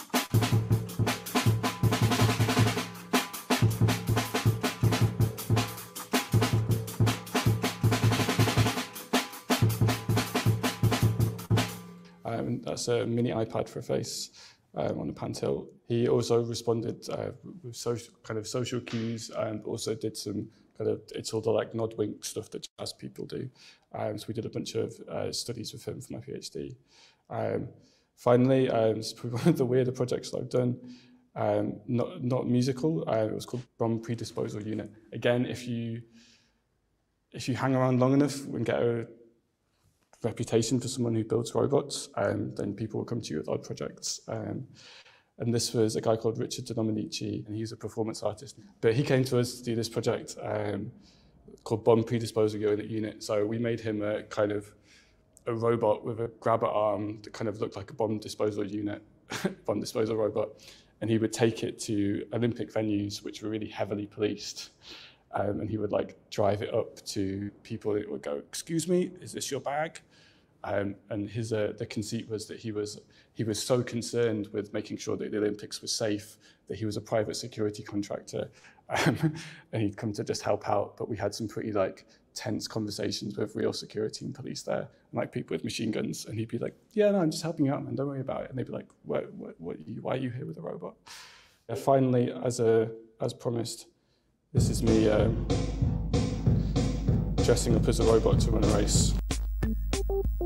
Um, that's a mini iPad for a face um, on a pan tilt. He also responded uh, with social, kind of social cues and also did some kind of, it's all the like nod wink stuff that jazz people do. Um, so we did a bunch of uh, studies with him for my PhD. Um, finally, um, it's probably one of the weirder projects that I've done, um, not, not musical, uh, it was called Bomb Predisposal Unit. Again, if you, if you hang around long enough and get a reputation for someone who builds robots, um, then people will come to you with odd projects. Um, and this was a guy called Richard De Dominici, and he's a performance artist. But he came to us to do this project um, called Bomb Predisposal Unit. So we made him a kind of a robot with a grabber arm that kind of looked like a bomb disposal unit, bomb disposal robot. And he would take it to Olympic venues, which were really heavily policed. Um, and he would like drive it up to people that would go, "Excuse me, is this your bag?" Um, and his uh, the conceit was that he was he was so concerned with making sure that the Olympics was safe that he was a private security contractor, um, and he'd come to just help out. But we had some pretty like tense conversations with real security and police there, and like people with machine guns. And he'd be like, "Yeah, no, I'm just helping you out, man. Don't worry about it." And they'd be like, "What? What? what are you, why are you here with a robot?" And finally, as a as promised, this is me um, dressing up as a robot to run a race.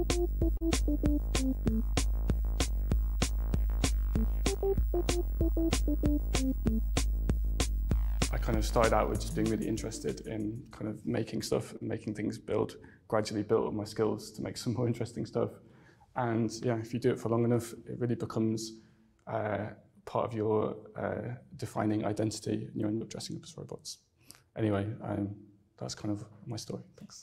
I kind of started out with just being really interested in kind of making stuff and making things build, gradually built up my skills to make some more interesting stuff. And yeah, if you do it for long enough, it really becomes uh, part of your uh, defining identity, and you end up dressing up as robots. Anyway, um, that's kind of my story. Thanks.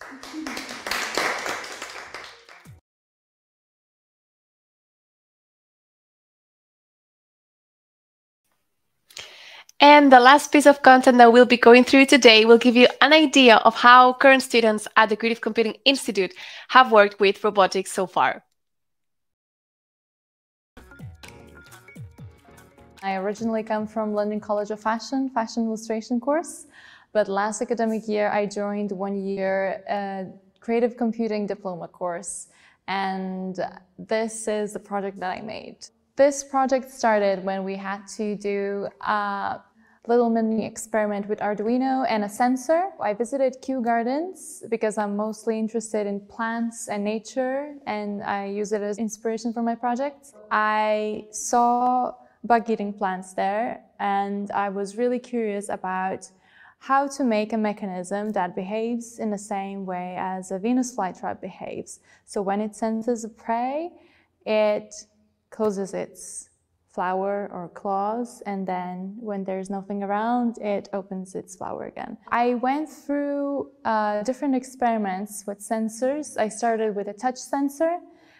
And the last piece of content that we'll be going through today will give you an idea of how current students at the Creative Computing Institute have worked with robotics so far. I originally come from London College of Fashion, Fashion Illustration course, but last academic year I joined one year uh, Creative Computing Diploma course, and this is the project that I made. This project started when we had to do a little mini experiment with Arduino and a sensor. I visited Kew Gardens because I'm mostly interested in plants and nature, and I use it as inspiration for my project. I saw bug-eating plants there, and I was really curious about how to make a mechanism that behaves in the same way as a Venus flytrap behaves. So when it senses a prey, it closes its flower or claws, and then when there's nothing around, it opens its flower again. I went through uh, different experiments with sensors. I started with a touch sensor.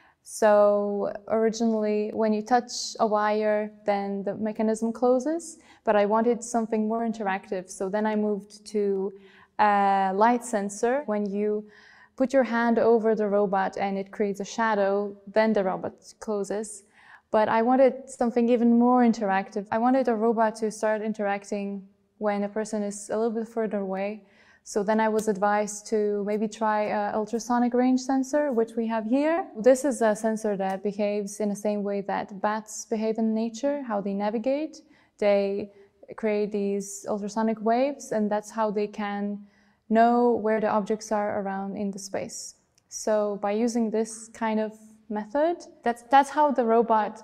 So originally, when you touch a wire, then the mechanism closes, but I wanted something more interactive. So then I moved to a light sensor. When you put your hand over the robot and it creates a shadow, then the robot closes. But I wanted something even more interactive. I wanted a robot to start interacting when a person is a little bit further away. So then I was advised to maybe try an ultrasonic range sensor, which we have here. This is a sensor that behaves in the same way that bats behave in nature, how they navigate. They create these ultrasonic waves, and that's how they can know where the objects are around in the space. So by using this kind of method, that's, that's how the robot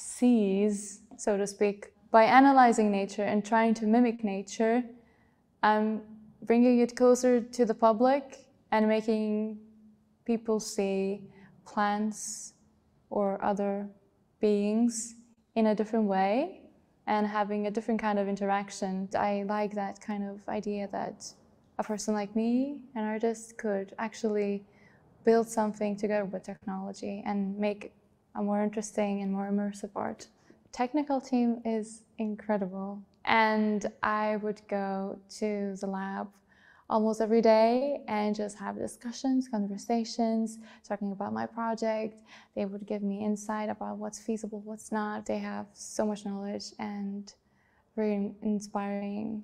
sees, so to speak. By analyzing nature and trying to mimic nature, I'm bringing it closer to the public and making people see plants or other beings in a different way and having a different kind of interaction. I like that kind of idea that a person like me, an artist, could actually build something together with technology and make a more interesting and more immersive art. The technical team is incredible, and I would go to the lab almost every day and just have discussions, conversations, talking about my project. They would give me insight about what's feasible, what's not. They have so much knowledge and very inspiring.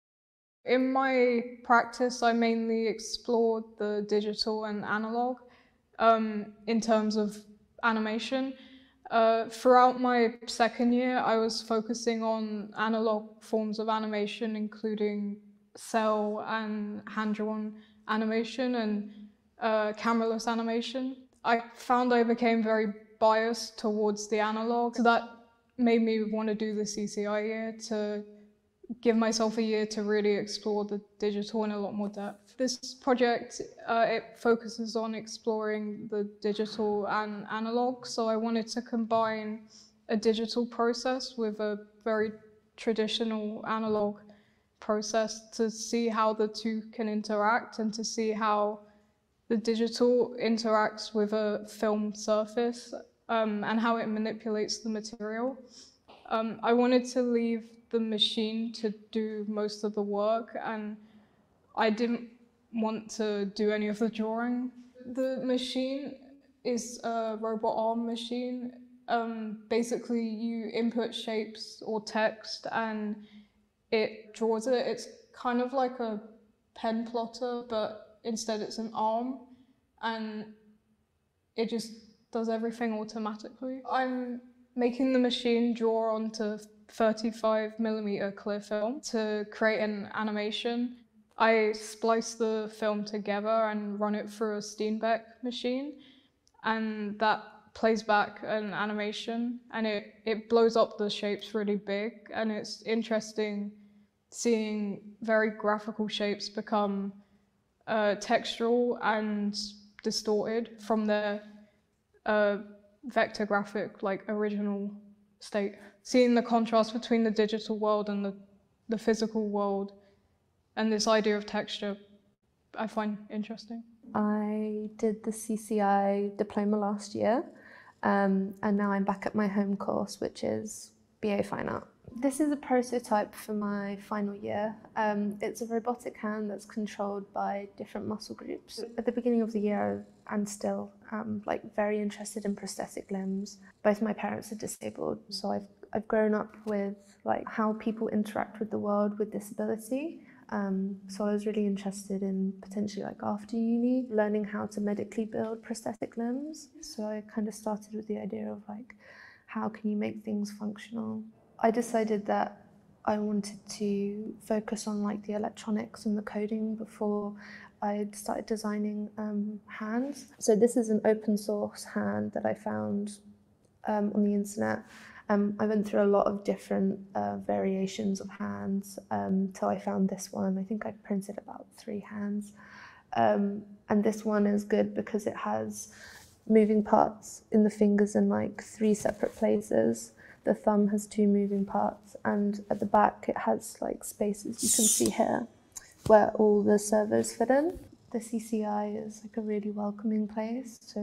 In my practice, I mainly explored the digital and analog um, in terms of animation. Uh, throughout my second year, I was focusing on analog forms of animation, including cell and hand-drawn animation and uh, cameraless animation. I found I became very biased towards the analog, so that made me want to do the C C I year to give myself a year to really explore the digital in a lot more depth. This project, uh, it focuses on exploring the digital and analog, so I wanted to combine a digital process with a very traditional analog process to see how the two can interact and to see how the digital interacts with a film surface um, and how it manipulates the material. Um, I wanted to leave the machine to do most of the work, and I didn't want to do any of the drawing. The machine is a robot arm machine. Um, basically, you input shapes or text and it draws it. It's kind of like a pen plotter, but instead it's an arm, and it just does everything automatically. I'm making the machine draw onto thirty-five millimeter clear film to create an animation. I splice the film together and run it through a Steenbeck machine, and that plays back an animation, and it, it blows up the shapes really big, and it's interesting seeing very graphical shapes become uh, textural and distorted from their uh, vector graphic, like original state. Seeing the contrast between the digital world and the, the physical world and this idea of texture, I find interesting. I did the C C I diploma last year, um, and now I'm back at my home course, which is B A Fine Art. This is a prototype for my final year. Um, it's a robotic hand that's controlled by different muscle groups. At the beginning of the year, and still, um, like very interested in prosthetic limbs. Both my parents are disabled, so I've I've grown up with like how people interact with the world with disability. Um, so I was really interested in potentially like after uni, learning how to medically build prosthetic limbs. So I kind of started with the idea of like, how can you make things functional? I decided that I wanted to focus on like the electronics and the coding before I started designing um, hands. So this is an open source hand that I found um, on the internet. Um, I went through a lot of different uh, variations of hands um, till I found this one. I think I printed about three hands. Um, and this one is good because it has moving parts in the fingers in like three separate places. The thumb has two moving parts, and at the back it has like spaces you can see here where all the servos fit in. The C C I is like a really welcoming place. So,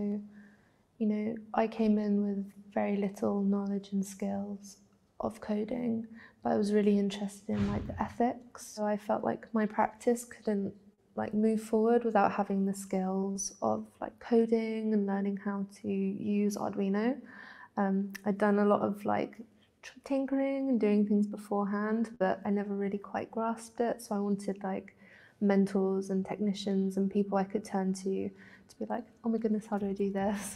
you know, I came in with very little knowledge and skills of coding, but I was really interested in like the ethics. So I felt like my practice couldn't like move forward without having the skills of like coding and learning how to use Arduino. Um, I'd done a lot of like tinkering and doing things beforehand, but I never really quite grasped it. So I wanted like mentors and technicians and people I could turn to to be like, oh my goodness, how do I do this?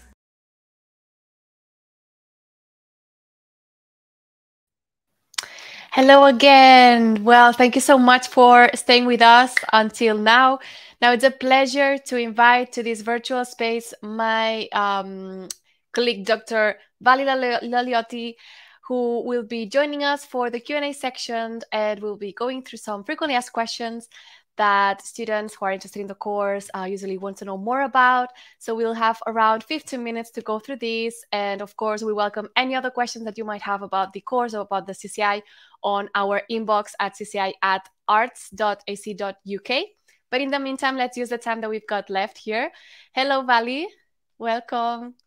Hello again. Well, thank you so much for staying with us until now. Now it's a pleasure to invite to this virtual space my um, colleague, Doctor Vali Lalioti, who will be joining us for the Q and A section, and we'll be going through some frequently asked questions that students who are interested in the course uh, usually want to know more about. So we'll have around fifteen minutes to go through these. And of course, we welcome any other questions that you might have about the course or about the C C I on our inbox at c c i at arts dot a c dot u k. But in the meantime, let's use the time that we've got left here. Hello, Vali. Welcome.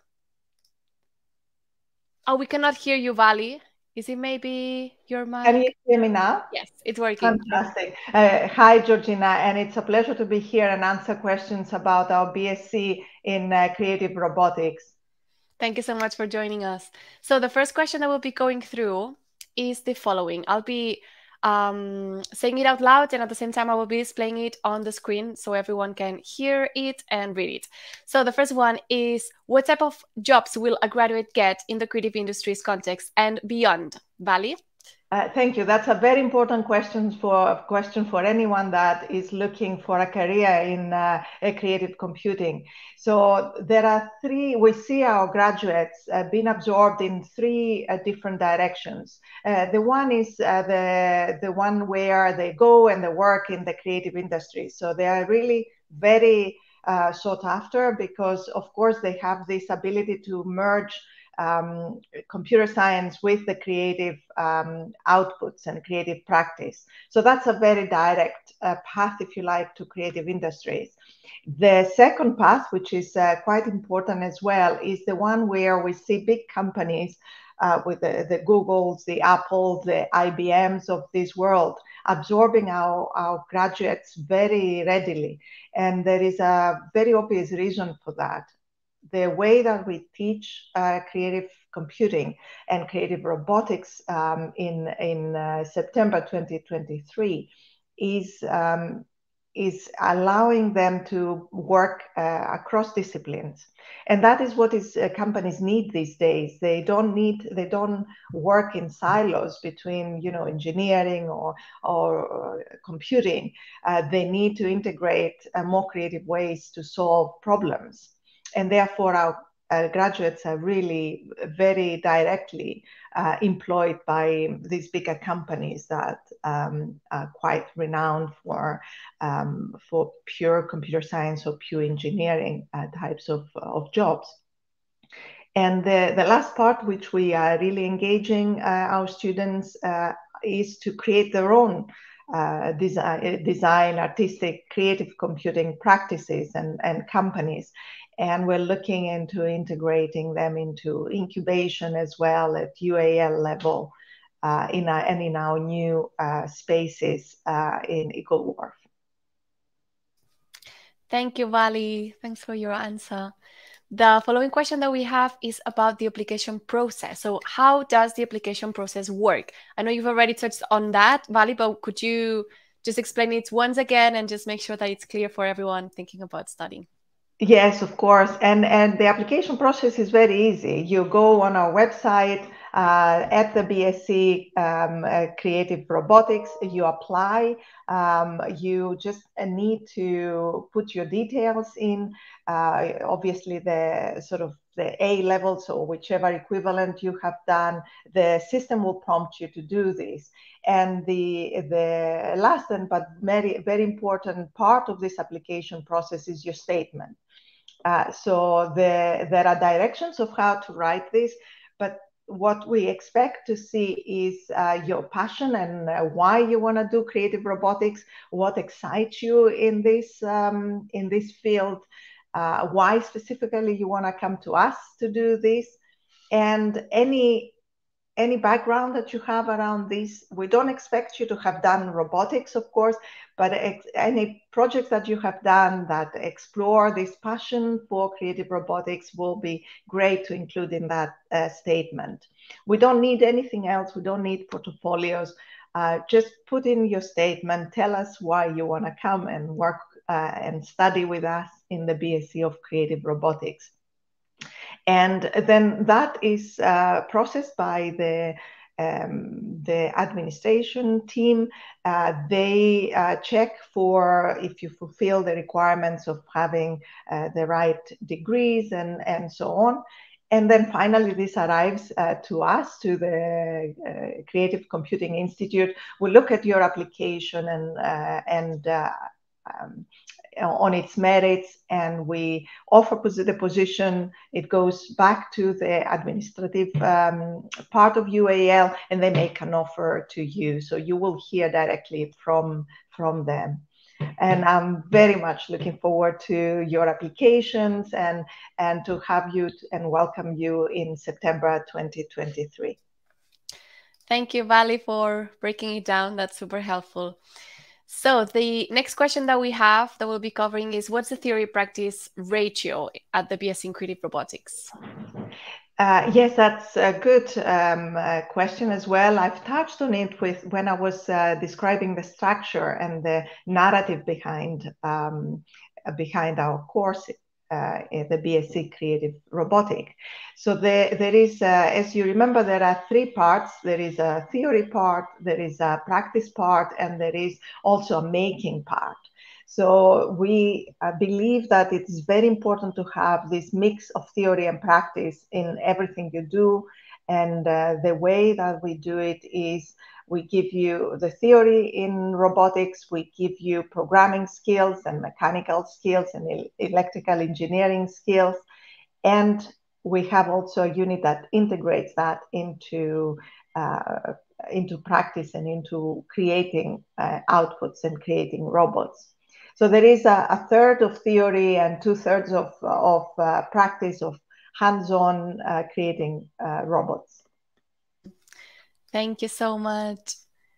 Oh, we cannot hear you, Vali. Is it maybe your mic? Can you hear me now? Yes, it's working. Fantastic. Uh, hi, Georgina, and it's a pleasure to be here and answer questions about our B S c in uh, Creative Robotics. Thank you so much for joining us. So the first question that we'll be going through is the following. I'll be um, saying it out loud, and at the same time, I will be displaying it on the screen so everyone can hear it and read it. So the first one is, what type of jobs will a graduate get in the creative industries context and beyond? Vali? Uh, thank you. That's a very important question for question for anyone that is looking for a career in uh, a creative computing. So there are three. We see our graduates uh, being absorbed in three uh, different directions. Uh, the one is uh, the the one where they go and they work in the creative industry. So they are really very uh, sought after because, of course, they have this ability to merge Um, computer science with the creative um, outputs and creative practice. So that's a very direct uh, path, if you like, to creative industries. The second path, which is uh, quite important as well, is the one where we see big companies uh, with the, the Googles, the Apples, the I B Ms of this world absorbing our, our graduates very readily. And there is a very obvious reason for that. The way that we teach uh, creative computing and creative robotics um, in, in uh, September twenty twenty-three is, um, is allowing them to work uh, across disciplines. And that is what is, uh, companies need these days. They don't need, they don't work in silos between, you know, engineering or, or computing. Uh, they need to integrate uh, more creative ways to solve problems. And therefore, our uh, graduates are really very directly uh, employed by these bigger companies that um, are quite renowned for, um, for pure computer science or pure engineering uh, types of, of jobs. And the, the last part, which we are really engaging uh, our students, uh, is to create their own uh, design, design, artistic, creative computing practices and, and companies. And we're looking into integrating them into incubation as well at U A L level uh, in our, and in our new uh, spaces uh, in Eagle Wharf. Thank you, Vali. Thanks for your answer. The following question that we have is about the application process. So how does the application process work? I know you've already touched on that, Vali, but could you just explain it once again and just make sure that it's clear for everyone thinking about studying? Yes, of course. And, and the application process is very easy. You go on our website uh, at the B S c um, uh, Creative Robotics, you apply, um, you just need to put your details in, uh, obviously the sort of the A levels or whichever equivalent you have done, the system will prompt you to do this. And the, the last and but very, very important part of this application process is your statement. Uh, so the, there are directions of how to write this, but what we expect to see is uh, your passion and uh, why you want to do creative robotics, what excites you in this, um, in this field, uh, why specifically you want to come to us to do this, and any any background that you have around this. We don't expect you to have done robotics, of course, but any projects that you have done that explore this passion for creative robotics will be great to include in that uh, statement. We don't need anything else. We don't need portfolios. Uh, just put in your statement, tell us why you want to come and work uh, and study with us in the B S c of Creative Robotics. And then that is uh, processed by the, um, the administration team. Uh, they uh, check for if you fulfill the requirements of having uh, the right degrees and, and so on. And then finally, this arrives uh, to us, to the uh, Creative Computing Institute. We look at your application and, uh, and uh, um, on its merits, and we offer the position. It goes back to the administrative um, part of U A L, and they make an offer to you. So you will hear directly from, from them. And I'm very much looking forward to your applications and, and to have you and welcome you in September twenty twenty-three. Thank you, Vali, for breaking it down. That's super helpful. So the next question that we have that we'll be covering is, what's the theory practice ratio at the B S c in Creative Robotics? Uh, yes, that's a good um, uh, question as well. I've touched on it with when I was uh, describing the structure and the narrative behind um, behind our course, uh, the B S c Creative Robotic. So there, there is, uh, as you remember, there are three parts. There is a theory part, there is a practice part, and there is also a making part. So we uh, believe that it is very important to have this mix of theory and practice in everything you do. And uh, the way that we do it is we give you the theory in robotics, we give you programming skills and mechanical skills and electrical engineering skills. And we have also a unit that integrates that into, uh, into practice and into creating uh, outputs and creating robots. So there is a, a third of theory and two thirds of, of uh, practice of hands-on uh, creating uh, robots. Thank you so much.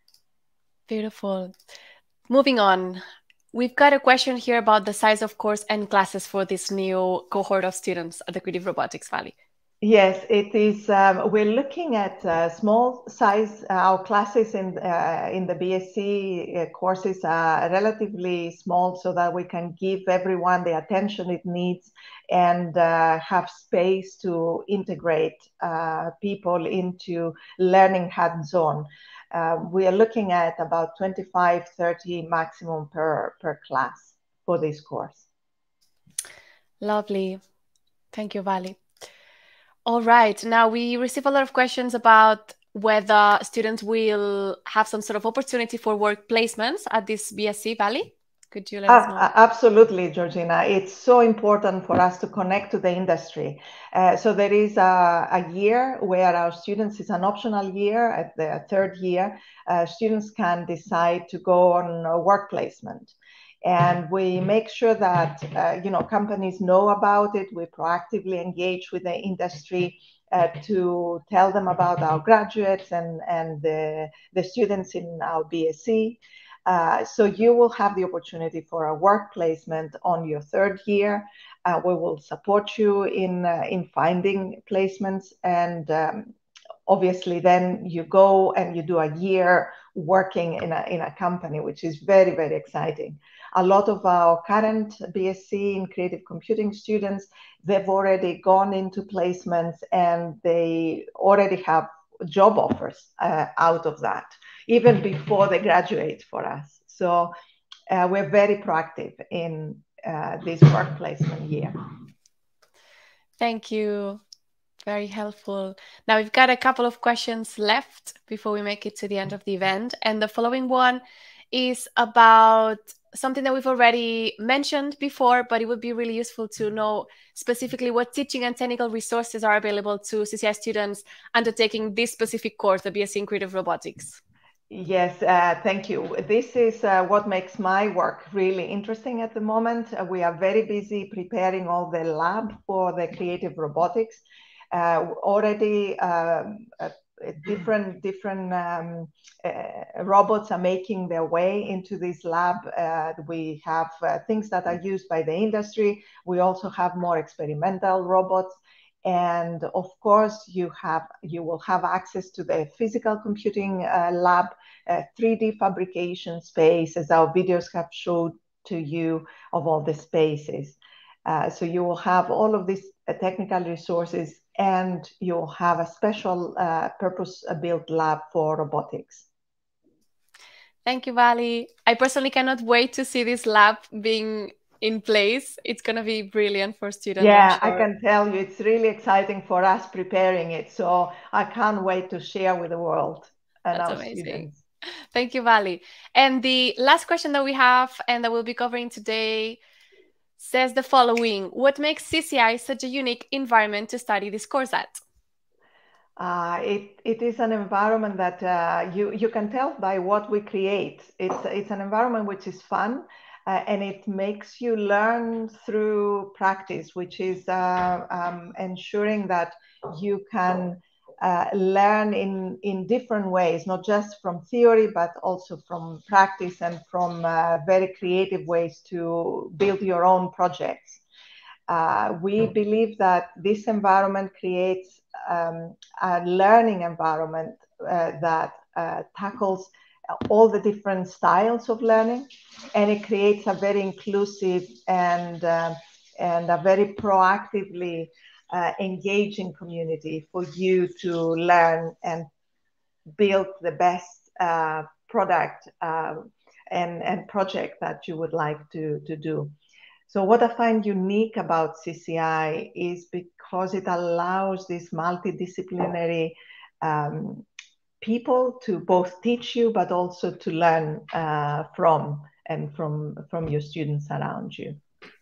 Beautiful. Moving on, we've got a question here about the size of course and classes for this new cohort of students at the Creative Robotics Valley. Yes, it is. Um, we're looking at uh, small size. Uh, our classes in uh, in the B S c uh, courses are relatively small, so that we can give everyone the attention it needs and uh, have space to integrate uh, people into learning hands-on. Uh, we are looking at about twenty-five, thirty maximum per per class for this course. Lovely. Thank you, Vali. All right. Now we receive a lot of questions about whether students will have some sort of opportunity for work placements at this B S c, Vali. Could you let us know? Uh, absolutely, Georgina. It's so important for us to connect to the industry. Uh, so there is a, a year where our students, it's an optional year, at the third year, uh, students can decide to go on a work placement. And we make sure that, uh, you know, companies know about it. We proactively engage with the industry uh, to tell them about our graduates and, and the, the students in our B S c. Uh, so you will have the opportunity for a work placement on your third year. Uh, we will support you in, uh, in finding placements, and um, obviously then you go and you do a year working in a, in a company, which is very, very exciting. A lot of our current B S c in creative computing students, they've already gone into placements and they already have job offers uh, out of that, even before they graduate for us. So uh, we're very proactive in uh, this work placement year. Thank you. Very helpful. Now we've got a couple of questions left before we make it to the end of the event. And the following one is about something that we've already mentioned before, but it would be really useful to know specifically what teaching and technical resources are available to C C I students undertaking this specific course, the B S c in Creative Robotics. Yes, uh, thank you. This is uh, what makes my work really interesting at the moment. Uh, we are very busy preparing all the lab for the Creative Robotics. Uh, already um, uh, different different um, uh, robots are making their way into this lab. Uh, we have uh, things that are used by the industry. We also have more experimental robots. And of course, you have you will have access to the physical computing uh, lab, uh, three D fabrication space, as our videos have showed to you of all the spaces. Uh, so you will have all of these uh, technical resources, and you'll have a special uh, purpose-built lab for robotics. Thank you, Vali. I personally cannot wait to see this lab being in place. It's going to be brilliant for students. Yeah, I'm sure. I can tell you, it's really exciting for us preparing it. So I can't wait to share with the world and That's our amazing. students. Thank you, Vali. And the last question that we have and that we'll be covering today says the following: what makes C C I such a unique environment to study this course at? Uh, it, it is an environment that uh, you, you can tell by what we create. It's, it's an environment which is fun, uh, and it makes you learn through practice, which is uh, um, ensuring that you can uh, learn in, in different ways, not just from theory, but also from practice and from uh, very creative ways to build your own projects. Uh, we believe that this environment creates um, a learning environment uh, that uh, tackles all the different styles of learning, and it creates a very inclusive and, uh, and a very proactively uh, engaging community for you to learn and build the best uh, product uh, and, and project that you would like to, to do. So what I find unique about C C I is because it allows this multidisciplinary um, people to both teach you, but also to learn uh, from and from, from your students around you.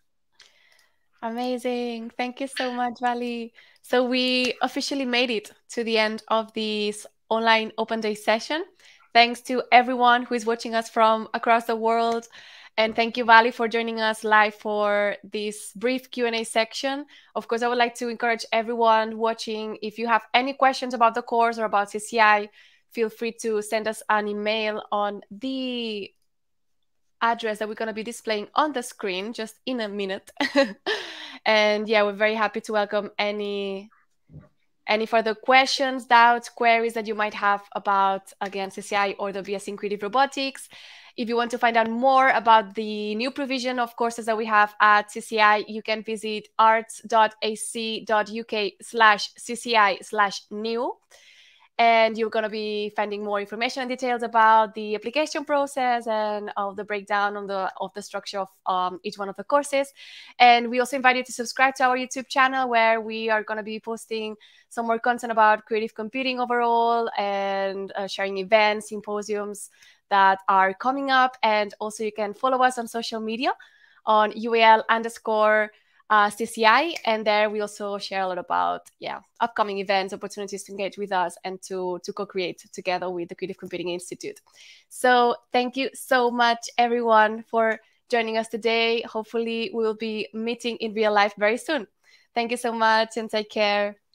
Amazing. Thank you so much, Vali. So we officially made it to the end of this online open day session. Thanks to everyone who is watching us from across the world. And thank you, Vali, for joining us live for this brief Q and A section. Of course, I would like to encourage everyone watching, if you have any questions about the course or about C C I, feel free to send us an email on the address that we're going to be displaying on the screen just in a minute. And yeah, we're very happy to welcome any any further questions, doubts, queries that you might have about, again, C C I or the B S c in Creative Robotics. If you want to find out more about the new provision of courses that we have at C C I, you can visit arts dot a c dot u k slash C C I slash new. And you're going to be finding more information and details about the application process and of the breakdown on the, of the structure of um, each one of the courses. And we also invite you to subscribe to our YouTube channel, where we are going to be posting some more content about creative computing overall, and uh, sharing events, symposiums that are coming up. And also you can follow us on social media on U A L underscore Uh, C C I, and there we also share a lot about yeah upcoming events, opportunities to engage with us and to to co-create together with the Creative Computing Institute. So thank you so much everyone for joining us today. Hopefully we will be meeting in real life very soon. Thank you so much and take care.